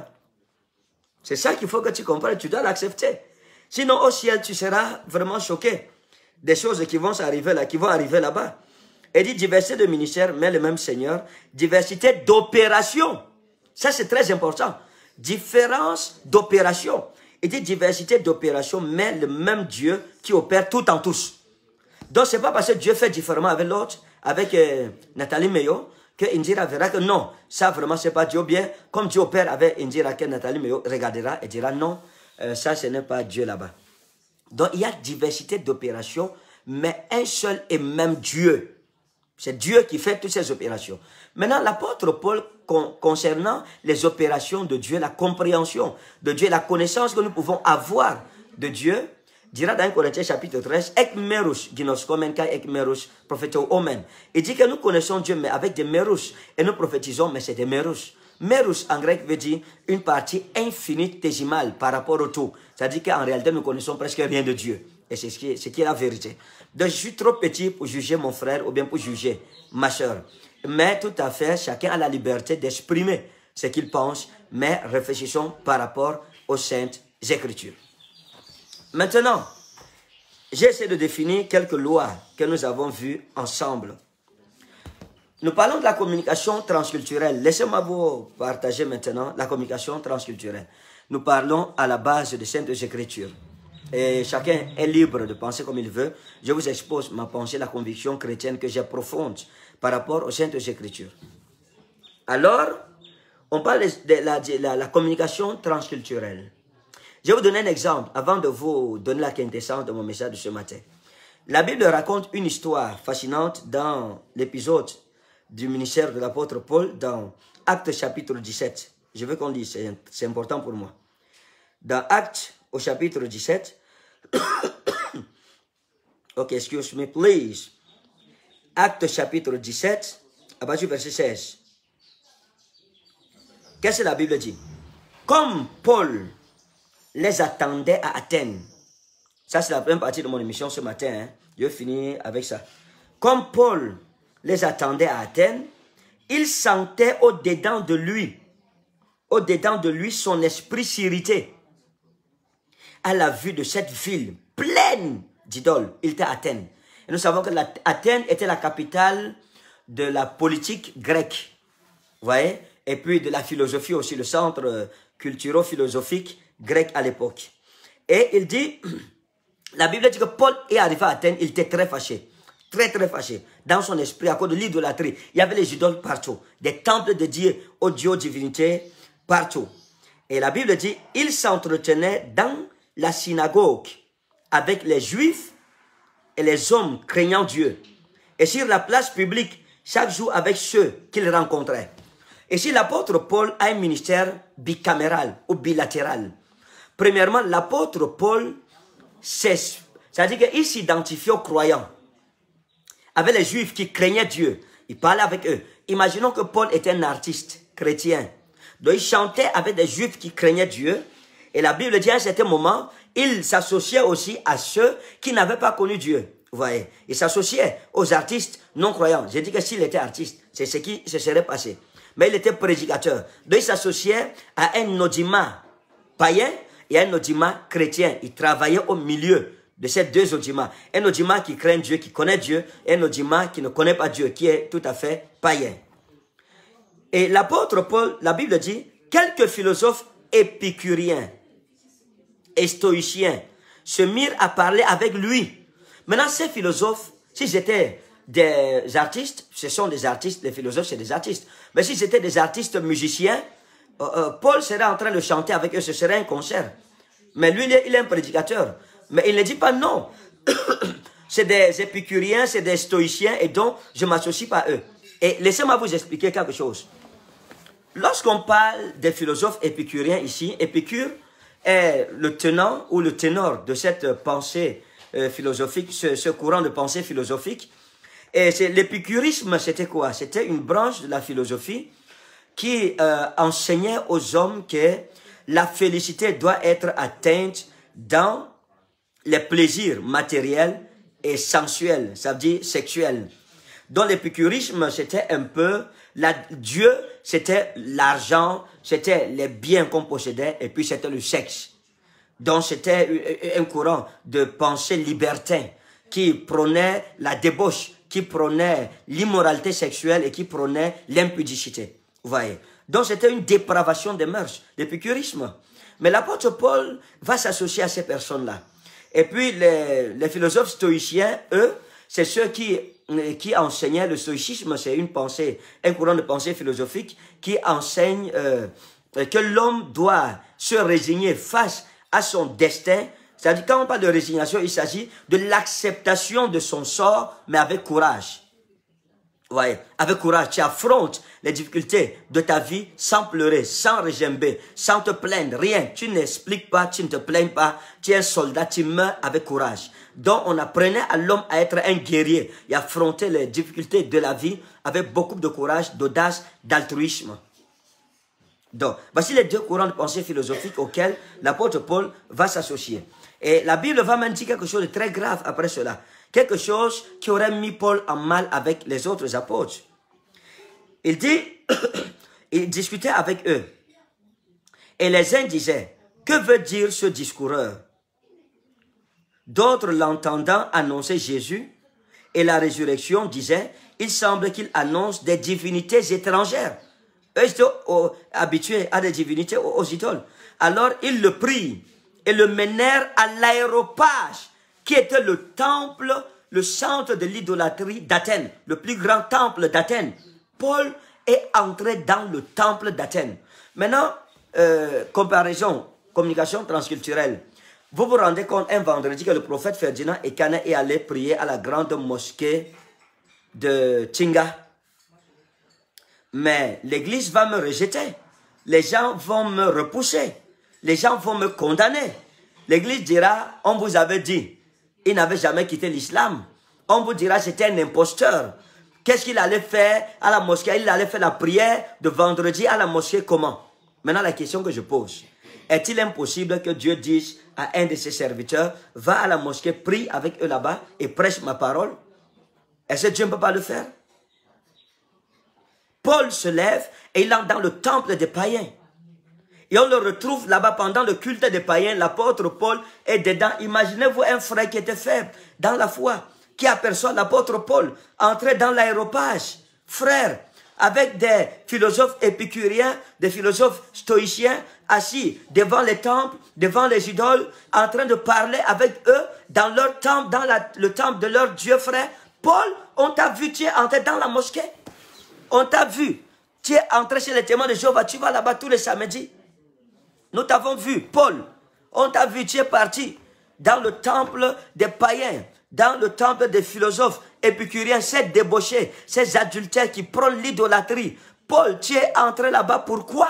C'est ça qu'il faut que tu comprennes, tu dois l'accepter. Sinon, au ciel, tu seras vraiment choqué des choses qui vont arriver là, qui vont arriver là-bas. Il dit diversité de ministères, mais le même Seigneur. Diversité d'opérations. Ça, c'est très important. Différence d'opérations. Il dit diversité d'opérations, mais le même Dieu qui opère tout en tous. Donc, ce n'est pas parce que Dieu fait différemment avec l'autre, avec Nathalie Meyo, que Indira verra que non, ça vraiment, ce n'est pas Dieu. Bien, comme Dieu opère avec Indira, que Nathalie Meyo regardera et dira non, ça, ce n'est pas Dieu là-bas. Donc, il y a diversité d'opérations, mais un seul et même Dieu. C'est Dieu qui fait toutes ces opérations. Maintenant, l'apôtre Paul, concernant les opérations de Dieu, la compréhension de Dieu, la connaissance que nous pouvons avoir de Dieu, dira dans 1 Corinthiens chapitre 13, ek merus, ginoskomen kai ek merus, prophéto omen. Il dit que nous connaissons Dieu, mais avec des merus, et nous prophétisons, mais c'est des merus. Merus, en grec, veut dire une partie infinitésimale par rapport au tout. C'est-à-dire qu'en réalité, nous connaissons presque rien de Dieu. Et c'est ce qui est la vérité. Donc, je suis trop petit pour juger mon frère ou bien pour juger ma soeur. Mais tout à fait, chacun a la liberté d'exprimer ce qu'il pense, mais réfléchissons par rapport aux Saintes Écritures. Maintenant, j'essaie de définir quelques lois que nous avons vues ensemble. Nous parlons de la communication transculturelle. Laissez-moi vous partager maintenant la communication transculturelle. Nous parlons à la base des Saintes Écritures. Et chacun est libre de penser comme il veut. Je vous expose ma pensée, la conviction chrétienne que j'ai profonde par rapport aux Saintes Écritures. Alors, on parle de la communication transculturelle. Je vais vous donner un exemple avant de vous donner la quintessence de mon message de ce matin. La Bible raconte une histoire fascinante dans l'épisode du ministère de l'apôtre Paul dans Actes chapitre 17. Je veux qu'on lise, c'est important pour moi. Dans Actes au chapitre 17, ok, excuse me, please. Actes chapitre 17, à partir du verset 16. Qu'est-ce que la Bible dit? Comme Paul les attendait à Athènes. Ça, c'est la première partie de mon émission ce matin. Hein. Je vais finir avec ça. Comme Paul les attendait à Athènes, il sentait au-dedans de lui son esprit s'irriter à la vue de cette ville pleine d'idoles. Il était à Athènes. Et nous savons que Athènes était la capitale de la politique grecque. Vous voyez? Et puis de la philosophie aussi, le centre culturo-philosophique grec à l'époque. Et il dit, la Bible dit que Paul est arrivé à Athènes, il était très fâché. Très fâché dans son esprit à cause de l'idolâtrie. Il y avait les idoles partout, des temples dédiés aux dieux, aux divinités partout. Et la Bible dit, il s'entretenait dans la synagogue avec les Juifs et les hommes craignant Dieu. Et sur la place publique, chaque jour avec ceux qu'il rencontrait. Et si l'apôtre Paul a un ministère bicaméral ou bilatéral, premièrement, l'apôtre Paul, c'est-à-dire qu'il s'identifiait aux croyants, avec les Juifs qui craignaient Dieu. Il parlait avec eux. Imaginons que Paul était un artiste chrétien. Donc il chantait avec des Juifs qui craignaient Dieu. Et la Bible dit à un certain moment, il s'associait aussi à ceux qui n'avaient pas connu Dieu. Vous voyez, il s'associait aux artistes non-croyants. J'ai dit que s'il était artiste, c'est ce qui se serait passé. Mais il était prédicateur. Donc il s'associait à un audimat païen et à un audimat chrétien. Il travaillait au milieu de ces deux audimats. Un audimat qui craint Dieu, qui connaît Dieu, et un audimat qui ne connaît pas Dieu, qui est tout à fait païen. Et l'apôtre Paul, la Bible dit, quelques philosophes épicuriens et stoïciens se mirent à parler avec lui. Maintenant, ces philosophes, si c'était des artistes, ce sont des artistes, les philosophes, c'est des artistes. Mais si c'était des artistes musiciens, Paul serait en train de chanter avec eux, ce serait un concert. Mais lui, il est un prédicateur. Mais il ne dit pas non. C'est des épicuriens, c'est des stoïciens, et donc je ne m'associe pas à eux. Et laissez-moi vous expliquer quelque chose. Lorsqu'on parle des philosophes épicuriens ici, Épicure est le tenant ou le ténor de cette pensée philosophique, ce courant de pensée philosophique. Et l'épicurisme, c'était quoi? C'était une branche de la philosophie qui enseignait aux hommes que la félicité doit être atteinte dans les plaisirs matériels et sensuels, ça veut dire sexuels. Dans l'épicurisme, c'était un peu, Dieu, c'était l'argent, c'était les biens qu'on possédait, et puis c'était le sexe. Donc c'était un courant de pensée libertin qui prônait la débauche, qui prônait l'immoralité sexuelle et qui prônait l'impudicité. Vous voyez? Donc c'était une dépravation des mœurs, l'épicurisme. Mais l'apôtre Paul va s'associer à ces personnes-là. Et puis les philosophes stoïciens, eux, c'est ceux qui enseignaient le stoïcisme, c'est une pensée, un courant de pensée philosophique qui enseigne que l'homme doit se résigner face à son destin. C'est-à-dire, quand on parle de résignation, il s'agit de l'acceptation de son sort, mais avec courage. Ouais, avec courage, tu affrontes les difficultés de ta vie sans pleurer, sans regimber, sans te plaindre, rien. Tu n'expliques pas, tu ne te plains pas, tu es un soldat, tu meurs avec courage. Donc on apprenait à l'homme à être un guerrier et à affronter les difficultés de la vie avec beaucoup de courage, d'audace, d'altruisme. Donc, voici les deux courants de pensée philosophique auxquels l'apôtre Paul va s'associer. Et la Bible va même dire quelque chose de très grave après cela. Quelque chose qui aurait mis Paul en mal avec les autres apôtres. Il dit, il discutait avec eux. Et les uns disaient, que veut dire ce discoureur? D'autres, l'entendant annoncer Jésus et la résurrection, disaient, il semble qu'il annonce des divinités étrangères. Eux étaient habitués à des divinités, aux idoles. Alors, ils le prient et le menèrent à l'aéropage, qui était le temple, le centre de l'idolâtrie d'Athènes, le plus grand temple d'Athènes. Paul est entré dans le temple d'Athènes. Maintenant, comparaison, communication transculturelle. Vous vous rendez compte un vendredi que le prophète Ferdinand Ekane est allé prier à la grande mosquée de Tchinga. Mais l'église va me rejeter. Les gens vont me repousser. Les gens vont me condamner. L'église dira, on vous avait dit. Il n'avait jamais quitté l'islam. On vous dira, c'était un imposteur. Qu'est-ce qu'il allait faire à la mosquée? Il allait faire la prière de vendredi à la mosquée comment? Maintenant, la question que je pose, est-il impossible que Dieu dise à un de ses serviteurs, va à la mosquée, prie avec eux là-bas et prêche ma parole? Est-ce que Dieu ne peut pas le faire? Paul se lève et il entre dans le temple des païens. Et on le retrouve là-bas pendant le culte des païens. L'apôtre Paul est dedans. Imaginez-vous un frère qui était faible dans la foi, qui aperçoit l'apôtre Paul entrer dans l'aéropage. Frère, avec des philosophes épicuriens, des philosophes stoïciens, assis devant les temples, devant les idoles, en train de parler avec eux dans leur temple, dans le temple de leur Dieu, frère. Paul, on t'a vu, tu es entré dans la mosquée. On t'a vu, tu es entré chez les témoins de Jéhovah, tu vas là-bas tous les samedis. Nous t'avons vu, Paul, on t'a vu, tu es parti dans le temple des païens, dans le temple des philosophes épicuriens, ces débauchés, ces adultères qui prônent l'idolâtrie. Paul, tu es entré là-bas, pourquoi?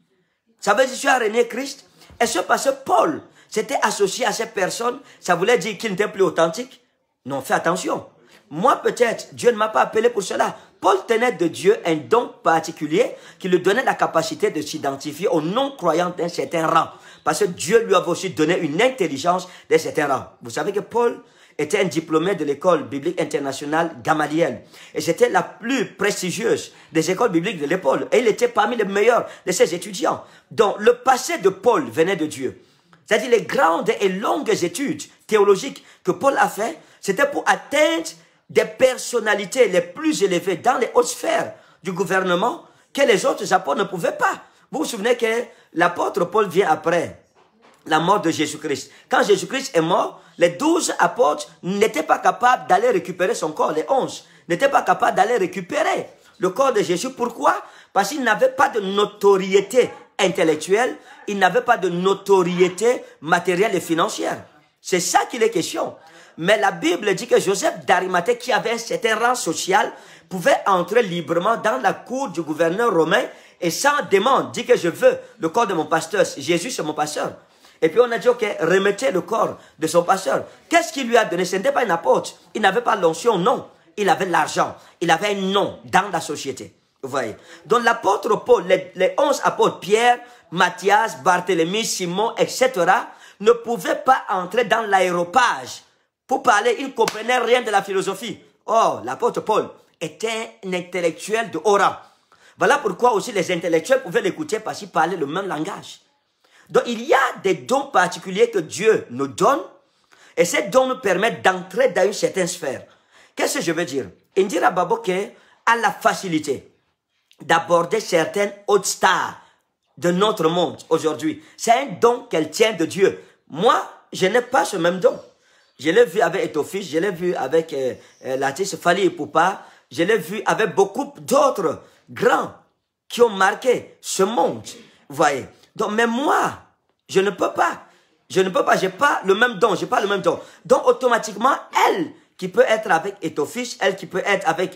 Ça veut dire que tu as renié Christ? Est-ce parce que Paul s'était associé à ces personnes, ça voulait dire qu'il n'était plus authentique? Non, fais attention. Moi, peut-être, Dieu ne m'a pas appelé pour cela. Paul tenait de Dieu un don particulier qui lui donnait la capacité de s'identifier aux non-croyants d'un certain rang. Parce que Dieu lui avait aussi donné une intelligence d'un certain rang. Vous savez que Paul était un diplômé de l'école biblique internationale Gamaliel. Et c'était la plus prestigieuse des écoles bibliques de l'époque. Et il était parmi les meilleurs de ses étudiants. Donc, le passé de Paul venait de Dieu. C'est-à-dire les grandes et longues études théologiques que Paul a fait, c'était pour atteindre des personnalités les plus élevées dans les hautes sphères du gouvernement que les autres apôtres ne pouvaient pas. Vous vous souvenez que l'apôtre Paul vient après la mort de Jésus-Christ. Quand Jésus-Christ est mort, les 12 apôtres n'étaient pas capables d'aller récupérer son corps. Les 11 n'étaient pas capables d'aller récupérer le corps de Jésus. Pourquoi? Parce qu'ils n'avaient pas de notoriété intellectuelle, ils n'avaient pas de notoriété matérielle et financière. C'est ça qu'il est question. Mais la Bible dit que Joseph d'Arimathée, qui avait un certain rang social, pouvait entrer librement dans la cour du gouverneur romain et sans demande, dit que je veux le corps de mon pasteur. Jésus, c'est mon pasteur. Et puis on a dit, ok, remettez le corps de son pasteur. Qu'est-ce qu'il lui a donné? Ce n'était pas un apôtre. Il n'avait pas l'onction, non. Il avait l'argent. Il avait un nom dans la société. Vous voyez. Donc l'apôtre Paul, les 11 apôtres, Pierre, Matthias, Barthélemy, Simon, etc., ne pouvaient pas entrer dans l'aéropage. Pour parler, ils ne comprenaient rien de la philosophie. Oh, l'apôtre Paul était un intellectuel de haut rang. Voilà pourquoi aussi les intellectuels pouvaient l'écouter parce qu'ils parlaient le même langage. Donc il y a des dons particuliers que Dieu nous donne et ces dons nous permettent d'entrer dans une certaine sphère. Qu'est-ce que je veux dire? Indira Baboke a la facilité d'aborder certaines hautes stars de notre monde aujourd'hui. C'est un don qu'elle tient de Dieu. Moi, je n'ai pas ce même don. Je l'ai vu avec Etofis, je l'ai vu avec l'artiste Fali Ipupa, je l'ai vu avec beaucoup d'autres grands qui ont marqué ce monde. Vous voyez. Donc, mais moi, je ne peux pas. Je ne peux pas, j'ai pas le même don, j'ai pas le même don. Donc, automatiquement, elle qui peut être avec Etofis, elle qui peut être avec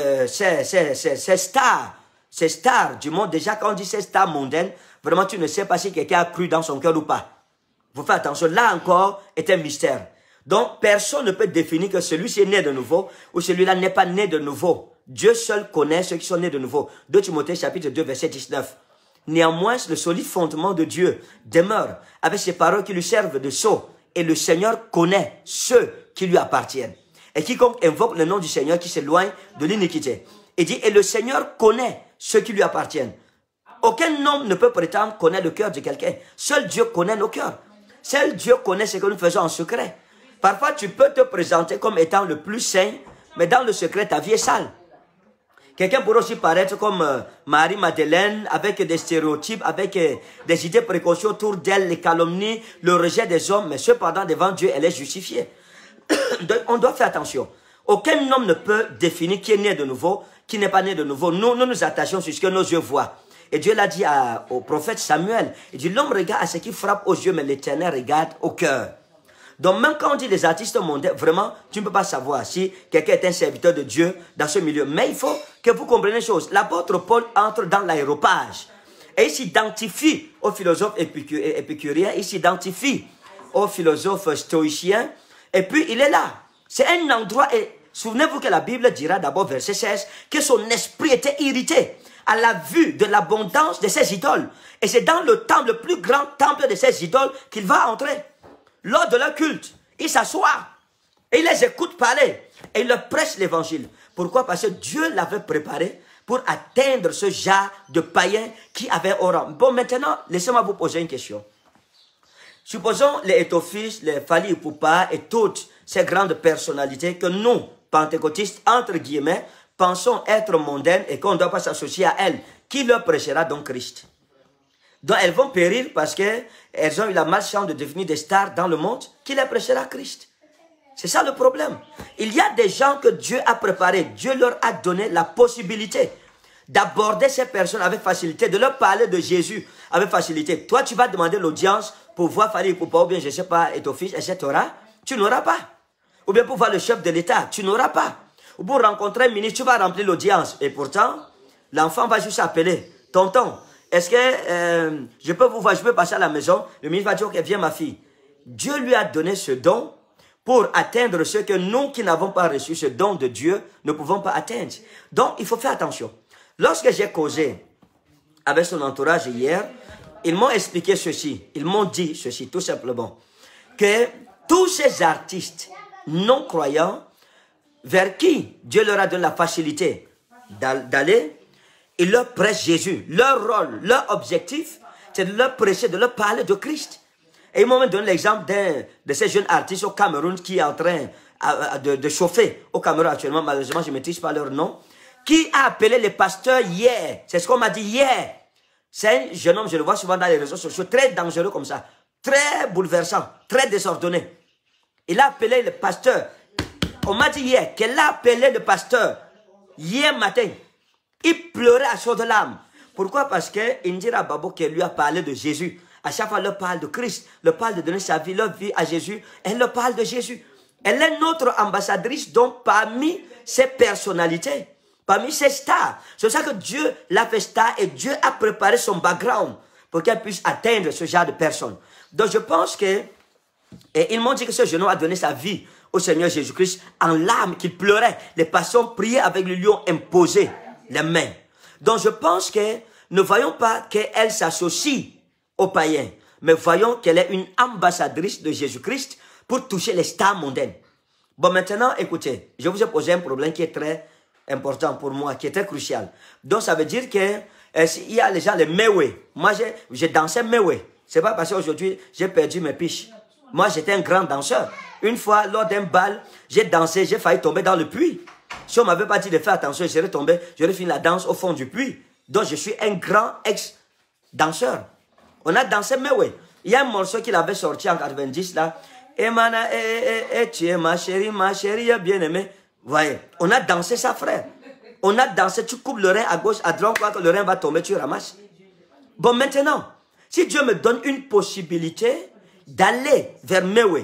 ces stars du monde. Déjà, quand on dit ces stars mondaines, vraiment, tu ne sais pas si quelqu'un a cru dans son cœur ou pas. Vous faites attention, là encore, est un mystère. Donc, personne ne peut définir que celui-ci est né de nouveau ou celui-là n'est pas né de nouveau. Dieu seul connaît ceux qui sont nés de nouveau. 2 Timothée chapitre 2 verset 19. Néanmoins, le solide fondement de Dieu demeure avec ses paroles qui lui servent de sceau. Et le Seigneur connaît ceux qui lui appartiennent. Et quiconque invoque le nom du Seigneur qui s'éloigne de l'iniquité. Il dit, et le Seigneur connaît ceux qui lui appartiennent. Aucun homme ne peut prétendre connaître le cœur de quelqu'un. Seul Dieu connaît nos cœurs. Seul Dieu connaît ce que nous faisons en secret. Parfois, tu peux te présenter comme étant le plus saint, mais dans le secret, ta vie est sale. Quelqu'un pourrait aussi paraître comme Marie-Madeleine, avec des stéréotypes, avec des idées préconçues autour d'elle, les calomnies, le rejet des hommes, mais cependant, devant Dieu, elle est justifiée. Donc, on doit faire attention. Aucun homme ne peut définir qui est né de nouveau, qui n'est pas né de nouveau. Nous nous attachons sur ce que nos yeux voient. Et Dieu l'a dit au prophète Samuel. Il dit, l'homme regarde à ce qui frappe aux yeux, mais l'Éternel regarde au cœur. Donc même quand on dit les artistes mondains, vraiment, tu ne peux pas savoir si quelqu'un est un serviteur de Dieu dans ce milieu. Mais il faut que vous compreniez une chose. L'apôtre Paul entre dans l'aéropage. Et il s'identifie aux philosophes épicuriens, il s'identifie aux philosophes stoïciens. Et puis il est là. C'est un endroit, et souvenez-vous que la Bible dira d'abord verset 16, que son esprit était irrité à la vue de l'abondance de ses idoles. Et c'est dans le temple, le plus grand temple de ses idoles, qu'il va entrer. Lors de leur culte, il s'assoit et il les écoute parler et il leur prêche l'évangile. Pourquoi? Parce que Dieu l'avait préparé pour atteindre ce genre de païens qui avaient Oran. Bon, maintenant, laissez-moi vous poser une question. Supposons les Étophis, les Fali Ipupa et toutes ces grandes personnalités que nous, pentecôtistes, entre guillemets, pensons être mondaines et qu'on ne doit pas s'associer à elles. Qui leur prêchera donc Christ? Donc elles vont périr parce qu'elles ont eu la malchance de devenir des stars dans le monde. Qui les prêchera Christ? C'est ça le problème. Il y a des gens que Dieu a préparés. Dieu leur a donné la possibilité d'aborder ces personnes avec facilité, de leur parler de Jésus avec facilité. Toi, tu vas demander l'audience pour voir Fali Ipupa ou bien, je ne sais pas, et ton fils, etc. Tu n'auras pas. Ou bien pour voir le chef de l'État, tu n'auras pas. Ou pour rencontrer un ministre, tu vas remplir l'audience. Et pourtant, l'enfant va juste appeler. Tonton, est-ce que je peux vous voir, je peux passer à la maison? Le ministre va dire, ok, viens ma fille. Dieu lui a donné ce don pour atteindre ce que nous qui n'avons pas reçu ce don de Dieu ne pouvons pas atteindre. Donc, il faut faire attention. Lorsque j'ai causé avec son entourage hier, ils m'ont expliqué ceci. Ils m'ont dit ceci, tout simplement. Que tous ces artistes non-croyants, vers qui Dieu leur a donné la facilité d'aller, ils leur prêchent Jésus. Leur rôle, leur objectif, c'est de leur prêcher, de leur parler de Christ. Et ils m'ont donné l'exemple de ces jeunes artistes au Cameroun qui est en train de chauffer au Cameroun actuellement. Malheureusement, je ne maîtrise pas leur nom. Qui a appelé les pasteurs hier? C'est ce qu'on m'a dit hier. C'est un jeune homme, je le vois souvent dans les réseaux sociaux, très dangereux comme ça. Très bouleversant, très désordonné. Il a appelé le pasteur. On m'a dit hier qu'elle a appelé le pasteur hier matin. Il pleurait à chaudes larmes. Pourquoi? Parce que Indira Babo qui lui a parlé de Jésus. À chaque fois, elle leur parle de Christ, leur parle de donner sa vie, leur vie à Jésus. Elle leur parle de Jésus. Elle est notre ambassadrice, donc parmi ces personnalités, parmi ces stars. C'est pour ça que Dieu l'a fait star et Dieu a préparé son background pour qu'elle puisse atteindre ce genre de personnes. Donc je pense que, et ils m'ont dit que ce jeune homme a donné sa vie au Seigneur Jésus-Christ en larmes, qu'il pleurait. Les patients priaient avec le lion imposé les mains. Donc je pense que ne voyons pas qu'elle s'associe aux païens, mais voyons qu'elle est une ambassadrice de Jésus-Christ pour toucher les stars mondaines. Bon, maintenant, écoutez, je vous ai posé un problème qui est très important pour moi, qui est très crucial. Donc, ça veut dire que il y a les gens, les Mewe. Moi, j'ai dansé Mewe. C'est pas parce qu'aujourd'hui, j'ai perdu mes piches. Moi, j'étais un grand danseur. Une fois, lors d'un bal, j'ai dansé, j'ai failli tomber dans le puits. Si on ne m'avait pas dit de faire attention, j'aurais tombé, j'aurais fini la danse au fond du puits. Donc, je suis un grand ex-danseur. On a dansé Mewe. Il y a un morceau qu'il avait sorti en 90 là. Emana, tu es ma chérie, bien-aimée. Vous voyez, on a dansé ça, frère. On a dansé, tu coupes le rein à gauche, à droite, quand le rein va tomber, tu ramasses. Bon, maintenant, si Dieu me donne une possibilité d'aller vers Mewe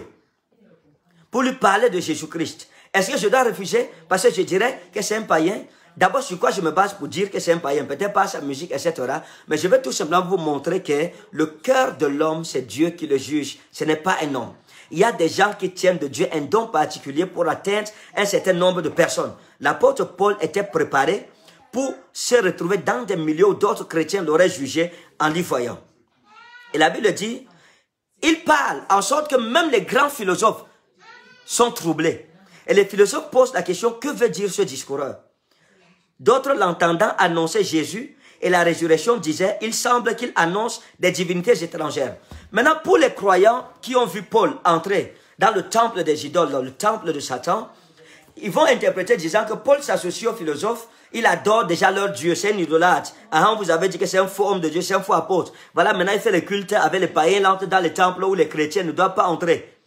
pour lui parler de Jésus-Christ, est-ce que je dois refuser? Parce que je dirais que c'est un païen. D'abord, sur quoi je me base pour dire que c'est un païen? Peut-être pas sa musique, etc. Mais je vais tout simplement vous montrer que le cœur de l'homme, c'est Dieu qui le juge. Ce n'est pas un homme. Il y a des gens qui tiennent de Dieu un don particulier pour atteindre un certain nombre de personnes. L'apôtre Paul était préparé pour se retrouver dans des milieux où d'autres chrétiens l'auraient jugé en l'y voyant. Et la Bible dit, il parle en sorte que même les grands philosophes sont troublés. Et les philosophes posent la question, que veut dire ce discoureur? D'autres l'entendant annoncer Jésus et la résurrection disaient, il semble qu'il annonce des divinités étrangères. Maintenant, pour les croyants qui ont vu Paul entrer dans le temple des idoles, dans le temple de Satan, ils vont interpréter disant que Paul s'associe aux philosophes, il adore déjà leur Dieu, c'est un idolâtre. Ah, on vous avait dit que c'est un faux homme de Dieu, c'est un faux apôtre. Voilà, maintenant il fait le culte avec les païens, il entre dans les temples où les chrétiens ne doivent pas entrer.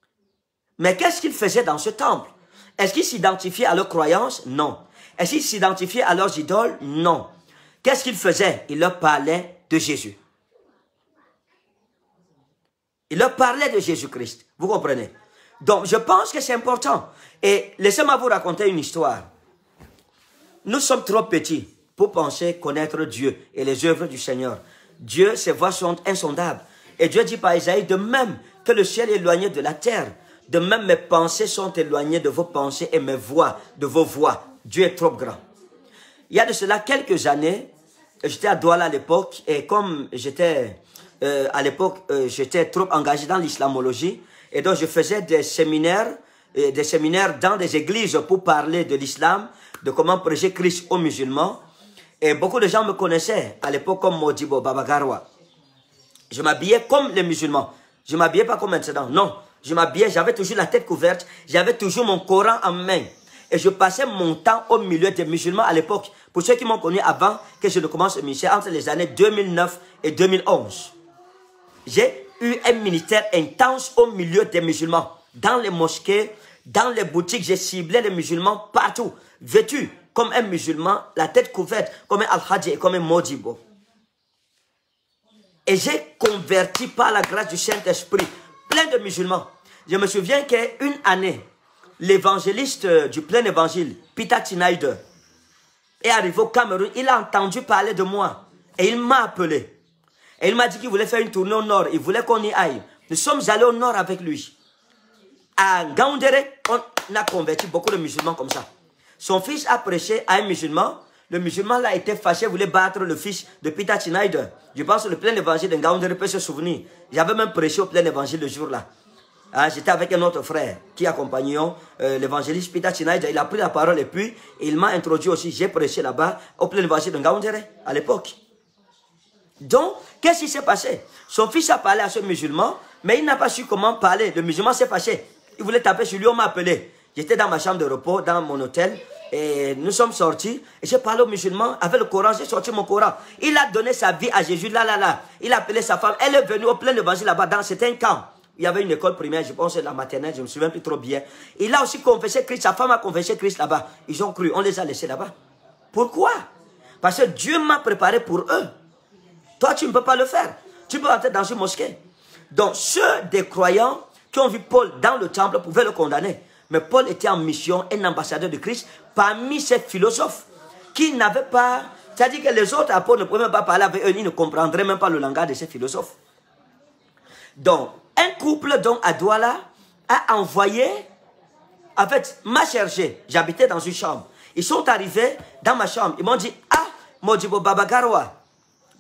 Mais qu'est-ce qu'il faisait dans ce temple? Est-ce qu'il s'identifiait à leurs croyances? Non. Est-ce qu'il s'identifiait à leurs idoles? Non. Qu'est-ce qu'il faisait? Il leur parlait de Jésus. Il leur parlait de Jésus-Christ. Vous comprenez? Donc, je pense que c'est important. Et laissez-moi vous raconter une histoire. Nous sommes trop petits pour penser connaître Dieu et les œuvres du Seigneur. Dieu, ses voies sont insondables. Et Dieu dit par Isaïe, de même que le ciel est éloigné de la terre, de même mes pensées sont éloignées de vos pensées et mes voix de vos voix. Dieu est trop grand. Il y a de cela quelques années, j'étais à Douala à l'époque, et comme j'étais à l'époque, j'étais trop engagé dans l'islamologie, et donc je faisais des séminaires dans des églises pour parler de l'islam, de comment prêcher Christ aux musulmans. Et beaucoup de gens me connaissaient à l'époque comme Modibo Babagarwa. Je m'habillais comme les musulmans. Je ne m'habillais pas comme maintenant. Non, je m'habillais, j'avais toujours la tête couverte, j'avais toujours mon Coran en main. Et je passais mon temps au milieu des musulmans à l'époque. Pour ceux qui m'ont connu avant que je ne commence le ministère, entre les années 2009 et 2011. J'ai eu un ministère intense au milieu des musulmans. Dans les mosquées, dans les boutiques, j'ai ciblé les musulmans partout. Vêtus comme un musulman, la tête couverte comme un al-Hadji et comme un Modibo. Et j'ai converti par la grâce du Saint-Esprit plein de musulmans. Je me souviens qu'une année, l'évangéliste du plein évangile, Peter Schneider, est arrivé au Cameroun. Il a entendu parler de moi et il m'a appelé. Et il m'a dit qu'il voulait faire une tournée au nord. Il voulait qu'on y aille. Nous sommes allés au nord avec lui. À Ngaoundéré, on a converti beaucoup de musulmans comme ça. Son fils a prêché à un musulman. Le musulman là était fâché, voulait battre le fils de Peter Schneider. Je pense que le plein évangile de Ngaoundéré peut se souvenir. J'avais même prêché au plein évangile le jour-là. J'étais avec un autre frère qui accompagnait l'évangéliste Peter Schneider. Il a pris la parole et puis il m'a introduit aussi. J'ai prêché là-bas au plein évangile de Ngaoundéré à l'époque. Donc, qu'est-ce qui s'est passé? Son fils a parlé à ce musulman, mais il n'a pas su comment parler. Le musulman s'est fâché. Il voulait taper sur lui, on m'a appelé. J'étais dans ma chambre de repos, dans mon hôtel, et nous sommes sortis. Et j'ai parlé au musulman avec le Coran, j'ai sorti mon Coran. Il a donné sa vie à Jésus, là. Il a appelé sa femme, elle est venue au plein évangile là-bas, dans un camp. Il y avait une école primaire, je pense la maternelle, je ne me souviens plus trop bien. Il a aussi confessé Christ, sa femme a confessé Christ là-bas. Ils ont cru, on les a laissés là-bas. Pourquoi? Parce que Dieu m'a préparé pour eux. Toi, tu ne peux pas le faire. Tu peux entrer dans une mosquée. Donc, ceux des croyants qui ont vu Paul dans le temple pouvaient le condamner. Mais Paul était en mission, un ambassadeur de Christ, parmi ces philosophes qui n'avaient pas... C'est-à-dire que les autres apôtres ne pouvaient même pas parler avec eux, ils ne comprendraient même pas le langage de ces philosophes. Donc, un couple donc à Douala a envoyé... En fait, m'a cherché. J'habitais dans une chambre. Ils sont arrivés dans ma chambre. Ils m'ont dit, « Ah, Modibo Babagarwa, bonjour. »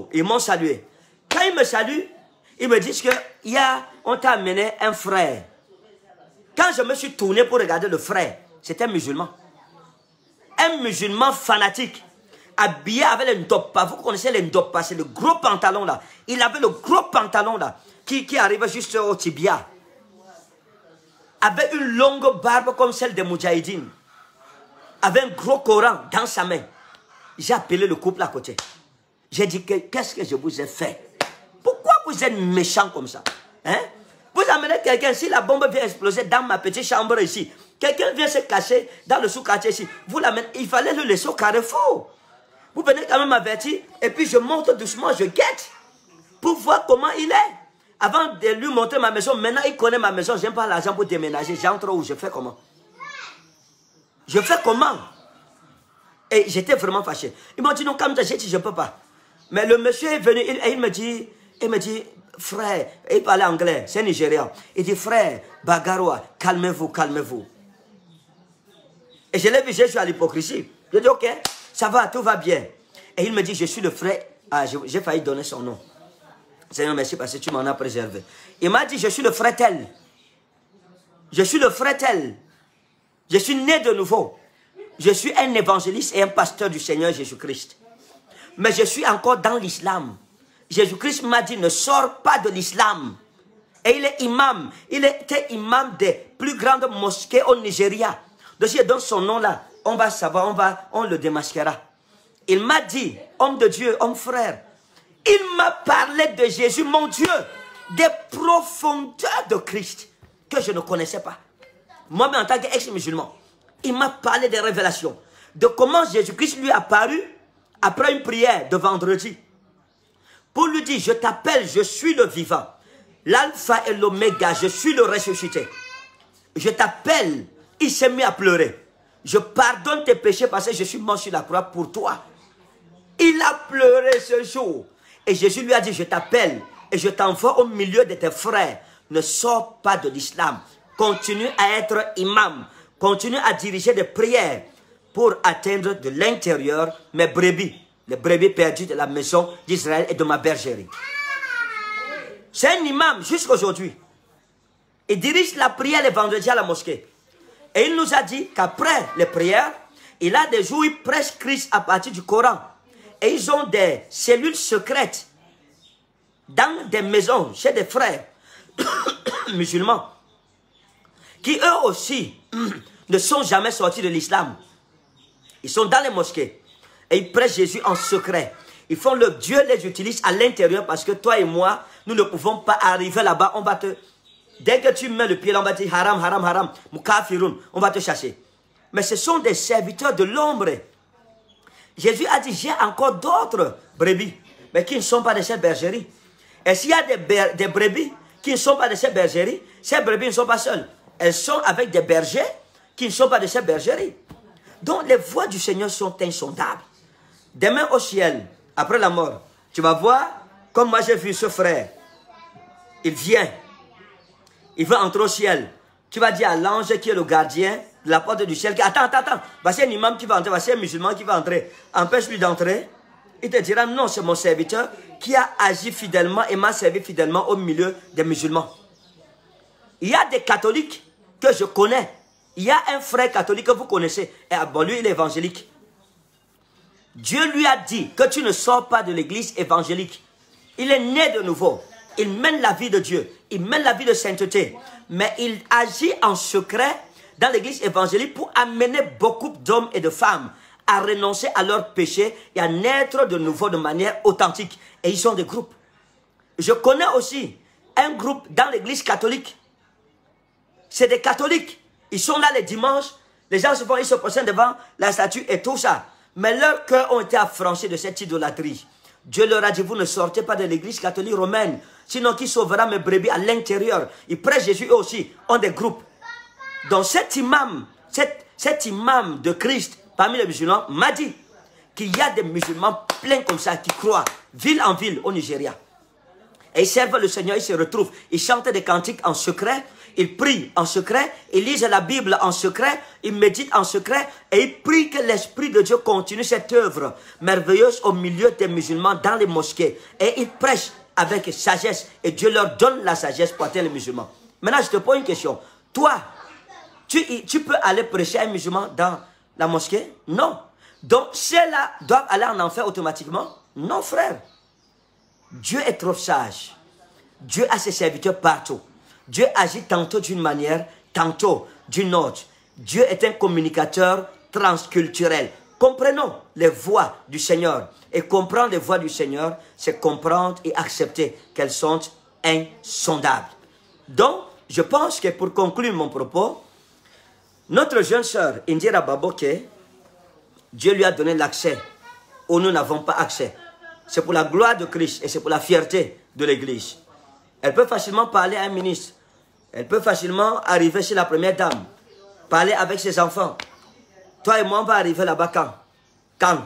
Ils m'ont salué. Quand ils me saluent, ils me disent qu'on t'a amené un frère. Quand je me suis tourné pour regarder le frère, c'était un musulman. Un musulman fanatique, habillé avec les ndoppa. Vous connaissez les ndoppa, c'est le gros pantalon là. Il avait le gros pantalon là, qui arrivait juste au tibia. Avec une longue barbe comme celle des Moudjahidines. Avec un gros Coran dans sa main. J'ai appelé le couple à côté. J'ai dit, qu'est-ce que je vous ai fait? Pourquoi vous êtes méchants comme ça? Hein? Vous amenez quelqu'un, si la bombe vient exploser dans ma petite chambre ici, quelqu'un vient se cacher dans le sous-quartier ici, vous l'amenez, il fallait le laisser au carrefour. Vous venez quand même m'avertir, et puis je monte doucement, je guette, pour voir comment il est. Avant de lui montrer ma maison, maintenant il connaît ma maison, je n'ai pas l'argent pour déménager, j'entre où, je fais comment? Je fais comment? Et j'étais vraiment fâché. Ils m'ont dit, non, comme j'ai dit, je ne peux pas. Mais le monsieur est venu, et il me dit, frère, il parlait anglais, c'est Nigérian. Il dit, frère, Bagarwa, calmez-vous, calmez-vous. Et je l'ai vu, je suis à l'hypocrisie. Je dis, ok, ça va, tout va bien. Et il me dit, je suis le frère. Ah, j'ai failli donner son nom. Seigneur, merci parce que tu m'en as préservé. Il m'a dit, je suis le frère tel. Je suis le frère tel. Je suis né de nouveau. Je suis un évangéliste et un pasteur du Seigneur Jésus-Christ. Mais je suis encore dans l'islam. Jésus-Christ m'a dit, ne sors pas de l'islam. Et il est imam. Il était imam des plus grandes mosquées au Nigeria. Donc si je donne son nom là, on va savoir, on le démasquera. Il m'a dit, homme de Dieu, homme frère, il m'a parlé de Jésus, mon Dieu, des profondeurs de Christ que je ne connaissais pas. Moi-même en tant qu'ex-musulman, il m'a parlé des révélations, de comment Jésus-Christ lui a apparu après une prière de vendredi. Pour lui dire, je t'appelle, je suis le vivant. L'alpha et l'oméga, je suis le ressuscité. Je t'appelle, il s'est mis à pleurer. Je pardonne tes péchés parce que je suis mort sur la croix pour toi. Il a pleuré ce jour. Et Jésus lui a dit, je t'appelle et je t'envoie au milieu de tes frères. Ne sors pas de l'islam. Continue à être imam. Continue à diriger des prières pour atteindre de l'intérieur mes brebis. les brebis perdues de la maison d'Israël et de ma bergerie. C'est un imam jusqu'à aujourd'hui. Il dirige la prière les vendredis à la mosquée. Et il nous a dit qu'après les prières, il a des jours où il prêche Christ à partir du Coran. Et ils ont des cellules secrètes dans des maisons, chez des frères musulmans, qui eux aussi ne sont jamais sortis de l'islam. Ils sont dans les mosquées et ils prêchent Jésus en secret. Ils font le Dieu les utilise à l'intérieur parce que toi et moi, nous ne pouvons pas arriver là-bas. On va te... Dès que tu mets le pied là, on va te dire haram, haram, haram, mukafirun, on va te chasser. Mais ce sont des serviteurs de l'ombre. Jésus a dit, j'ai encore d'autres brebis, mais qui ne sont pas de cette bergerie. Et s'il y a des brebis qui ne sont pas de cette bergerie, ces brebis ne sont pas seules. Elles sont avec des bergers qui ne sont pas de cette bergerie. Donc les voies du Seigneur sont insondables. Demain au ciel, après la mort, tu vas voir, comme moi j'ai vu ce frère, il vient, il veut entrer au ciel. Tu vas dire à l'ange qui est le gardien de la porte du ciel, attends, voici un imam qui va entrer, voici un musulman qui va entrer, empêche-lui d'entrer. Il te dira, non, c'est mon serviteur qui a agi fidèlement et m'a servi fidèlement au milieu des musulmans. Il y a des catholiques que je connais. Il y a un frère catholique que vous connaissez. Et bon, lui, il est évangélique. Dieu lui a dit que tu ne sors pas de l'église évangélique. Il est né de nouveau. Il mène la vie de Dieu. Il mène la vie de sainteté. Mais il agit en secret dans l'église évangélique pour amener beaucoup d'hommes et de femmes à renoncer à leurs péchés et à naître de nouveau de manière authentique. Et ils sont des groupes. Je connais aussi un groupe dans l'église catholique. C'est des catholiques. Ils sont là les dimanches. Les gens ils se prosternent devant la statue et tout ça. Mais leurs cœurs ont été affranchis de cette idolâtrie. Dieu leur a dit, vous ne sortez pas de l'église catholique romaine. Sinon, qui sauvera mes brebis à l'intérieur? Ils prêchent Jésus, eux aussi, ont des groupes. Donc cet imam de Christ, parmi les musulmans, m'a dit qu'il y a des musulmans pleins comme ça qui croient, ville en ville au Nigeria. Et ils servent le Seigneur, ils se retrouvent. Ils chantent des cantiques en secret, ils prient en secret, ils lisent la Bible en secret, ils méditent en secret et ils prient que l'Esprit de Dieu continue cette œuvre merveilleuse au milieu des musulmans dans les mosquées. Et ils prêchent avec sagesse et Dieu leur donne la sagesse pour atteindre les musulmans. Maintenant, je te pose une question. Toi, tu peux aller prêcher à un musulman dans la mosquée? Non. Donc, ceux-là doivent aller en enfer automatiquement? Non, frère. Dieu est trop sage. Dieu a ses serviteurs partout. Dieu agit tantôt d'une manière, tantôt d'une autre. Dieu est un communicateur transculturel. Comprenons les voies du Seigneur. Et comprendre les voies du Seigneur, c'est comprendre et accepter qu'elles sont insondables. Donc, je pense que pour conclure mon propos, notre jeune sœur, Indira Baboke, Dieu lui a donné l'accès où nous n'avons pas accès. C'est pour la gloire de Christ et c'est pour la fierté de l'Église. Elle peut facilement parler à un ministre. Elle peut facilement arriver chez la première dame. Parler avec ses enfants. Toi et moi, on va arriver là-bas quand? Quand?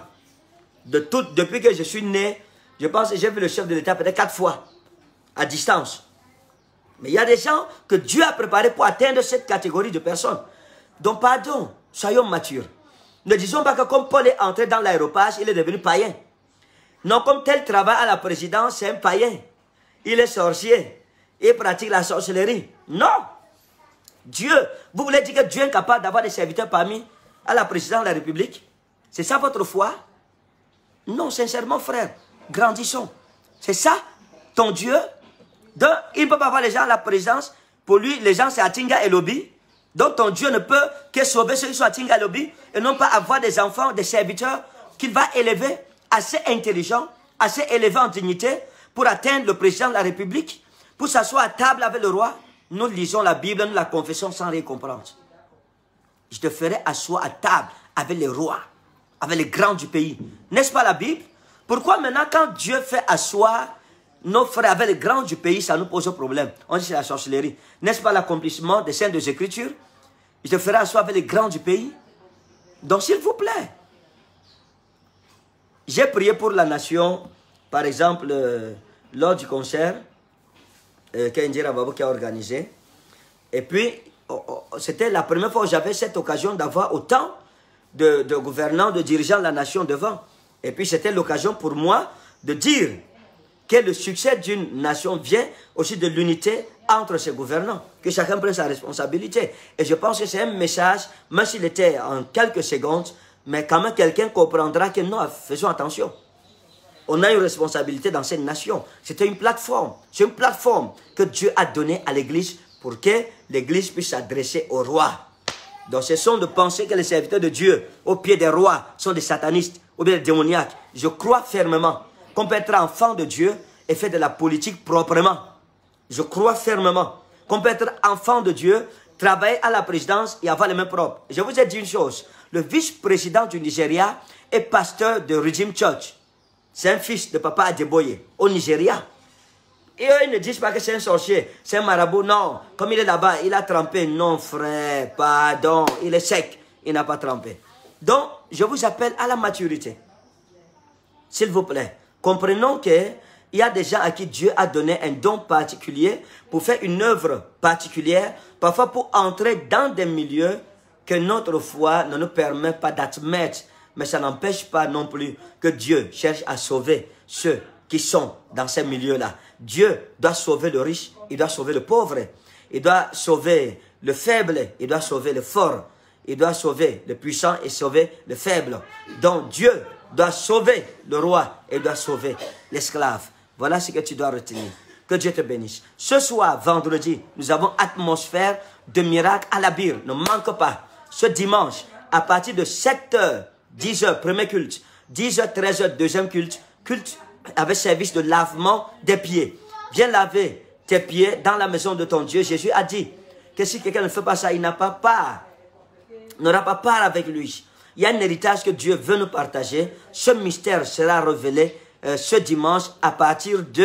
Depuis que je suis né, je pense que j'ai vu le chef de l'État peut-être 4 fois. À distance. Mais il y a des gens que Dieu a préparés pour atteindre cette catégorie de personnes. Donc pardon, soyons matures. Ne disons pas que comme Paul est entré dans l'aéropage, il est devenu païen. Non, comme tel travaille à la présidence, c'est un païen. Il est sorcier. Il pratique la sorcellerie. Non. Dieu, vous voulez dire que Dieu est capable d'avoir des serviteurs parmi à la présidence de la République? C'est ça votre foi? Non, sincèrement, frère, grandissons. C'est ça, ton Dieu? Donc, il ne peut pas avoir les gens à la présidence. Pour lui, les gens, c'est Atinga et Lobi. Donc, ton Dieu ne peut que sauver ceux qui sont Atinga et Lobi et non pas avoir des enfants, des serviteurs qu'il va élever assez intelligents, assez élevés en dignité pour atteindre le président de la République, pour s'asseoir à table avec le roi. Nous lisons la Bible, nous la confessons sans rien comprendre. Je te ferai asseoir à table avec les rois, avec les grands du pays. N'est-ce pas la Bible? Pourquoi maintenant quand Dieu fait asseoir nos frères avec les grands du pays, ça nous pose problème? On dit c'est la sorcellerie. N'est-ce pas l'accomplissement des saintes Écritures? Je te ferai asseoir avec les grands du pays. Donc s'il vous plaît, j'ai prié pour la nation, par exemple, lors du concert qu'Indira Baboke a organisé. Et puis, c'était la première fois où j'avais cette occasion d'avoir autant de gouvernants, de dirigeants de la nation devant. Et puis c'était l'occasion pour moi de dire que le succès d'une nation vient aussi de l'unité entre ses gouvernants, que chacun prenne sa responsabilité. Et je pense que c'est un message, même s'il était en quelques secondes, mais quand même quelqu'un comprendra que non, faisons attention. On a une responsabilité dans cette nation. C'était une plateforme. C'est une plateforme que Dieu a donnée à l'Église pour que l'Église puisse s'adresser au roi. Donc ce sont de penser que les serviteurs de Dieu, au pied des rois, sont des satanistes ou bien des démoniaques. Je crois fermement qu'on peut être enfant de Dieu et faire de la politique proprement. Je crois fermement qu'on peut être enfant de Dieu, travailler à la présidence et avoir les mains propres. Je vous ai dit une chose. Le vice-président du Nigeria est pasteur de Redeem Church. C'est un fils de papa Adeboye au Nigeria. Et eux, ils ne disent pas que c'est un sorcier, c'est un marabout. Non, comme il est là-bas, il a trempé. Non, frère, pardon, il est sec. Il n'a pas trempé. Donc, je vous appelle à la maturité. S'il vous plaît, comprenons qu'il y a des gens à qui Dieu a donné un don particulier pour faire une œuvre particulière, parfois pour entrer dans des milieux que notre foi ne nous permet pas d'admettre. Mais ça n'empêche pas non plus que Dieu cherche à sauver ceux qui sont dans ces milieux-là. Dieu doit sauver le riche, il doit sauver le pauvre, il doit sauver le faible, il doit sauver le fort, il doit sauver le puissant et sauver le faible. Donc Dieu doit sauver le roi et doit sauver l'esclave. Voilà ce que tu dois retenir. Que Dieu te bénisse. Ce soir, vendredi, nous avons atmosphère de miracle à la Bire. Ne manque pas. Ce dimanche, à partir de 7h, 10h, premier culte, 10h, 13h, deuxième culte, culte avec service de lavement des pieds. Viens laver tes pieds dans la maison de ton Dieu. Jésus a dit que si quelqu'un ne fait pas ça, il n'a pas part. N'aura pas part avec lui. Il y a un héritage que Dieu veut nous partager. Ce mystère sera révélé ce dimanche à partir de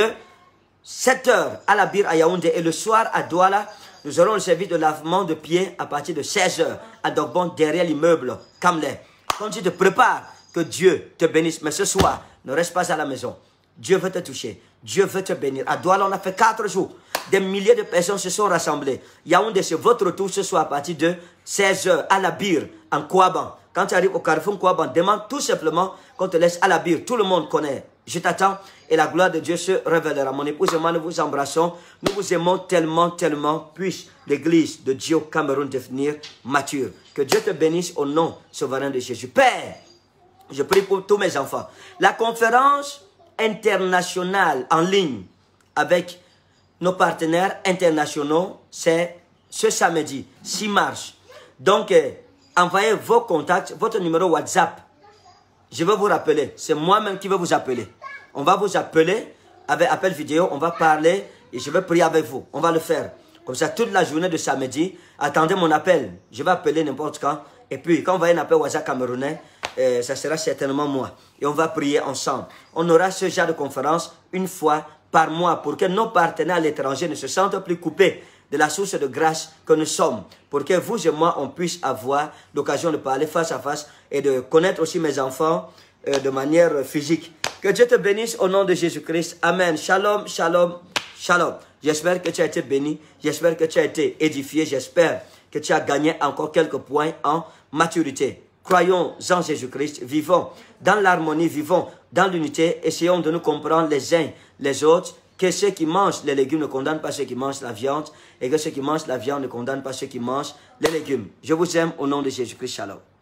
7h à la Bire à Yaoundé. Et le soir à Douala, nous aurons le service de lavement de pieds à partir de 16h à Dogbon, derrière l'immeuble Kamlé. Quand tu te prépares, que Dieu te bénisse. Mais ce soir, ne reste pas à la maison. Dieu veut te toucher. Dieu veut te bénir. À Douala, on a fait 4 jours. Des milliers de personnes se sont rassemblées. Yaoundé, c'est votre tour ce soir à partir de 16h à la Bire, en Kouaban. Quand tu arrives au carrefour Kouaban, demande tout simplement qu'on te laisse à la Bire. Tout le monde connaît. Je t'attends et la gloire de Dieu se révélera. Mon épouse et moi, nous vous embrassons. Nous vous aimons tellement, tellement. Puisse l'église de Dieu au Cameroun devenir mature. Que Dieu te bénisse au nom souverain de Jésus. Père, je prie pour tous mes enfants. La conférence internationale en ligne avec nos partenaires internationaux, c'est ce samedi, 6 mars. Donc, envoyez vos contacts, votre numéro WhatsApp. Je vais vous rappeler. C'est moi-même qui vais vous appeler. On va vous appeler avec appel vidéo. On va parler et je vais prier avec vous. On va le faire. Comme ça, toute la journée de samedi, attendez mon appel. Je vais appeler n'importe quand. Et puis, quand on va y un appel WhatsApp camerounais, ça sera certainement moi. Et on va prier ensemble. On aura ce genre de conférence une fois par mois pour que nos partenaires à l'étranger ne se sentent plus coupés de la source de grâce que nous sommes. Pour que vous et moi, on puisse avoir l'occasion de parler face à face et de connaître aussi mes enfants de manière physique. Que Dieu te bénisse au nom de Jésus-Christ. Amen. Shalom, shalom, shalom. J'espère que tu as été béni. J'espère que tu as été édifié. J'espère que tu as gagné encore quelques points en maturité. Croyons en Jésus-Christ. Vivons dans l'harmonie. Vivons dans l'unité. Essayons de nous comprendre les uns les autres. Que ceux qui mangent les légumes ne condamnent pas ceux qui mangent la viande. Et que ceux qui mangent la viande ne condamnent pas ceux qui mangent les légumes. Je vous aime au nom de Jésus-Christ. Shalom.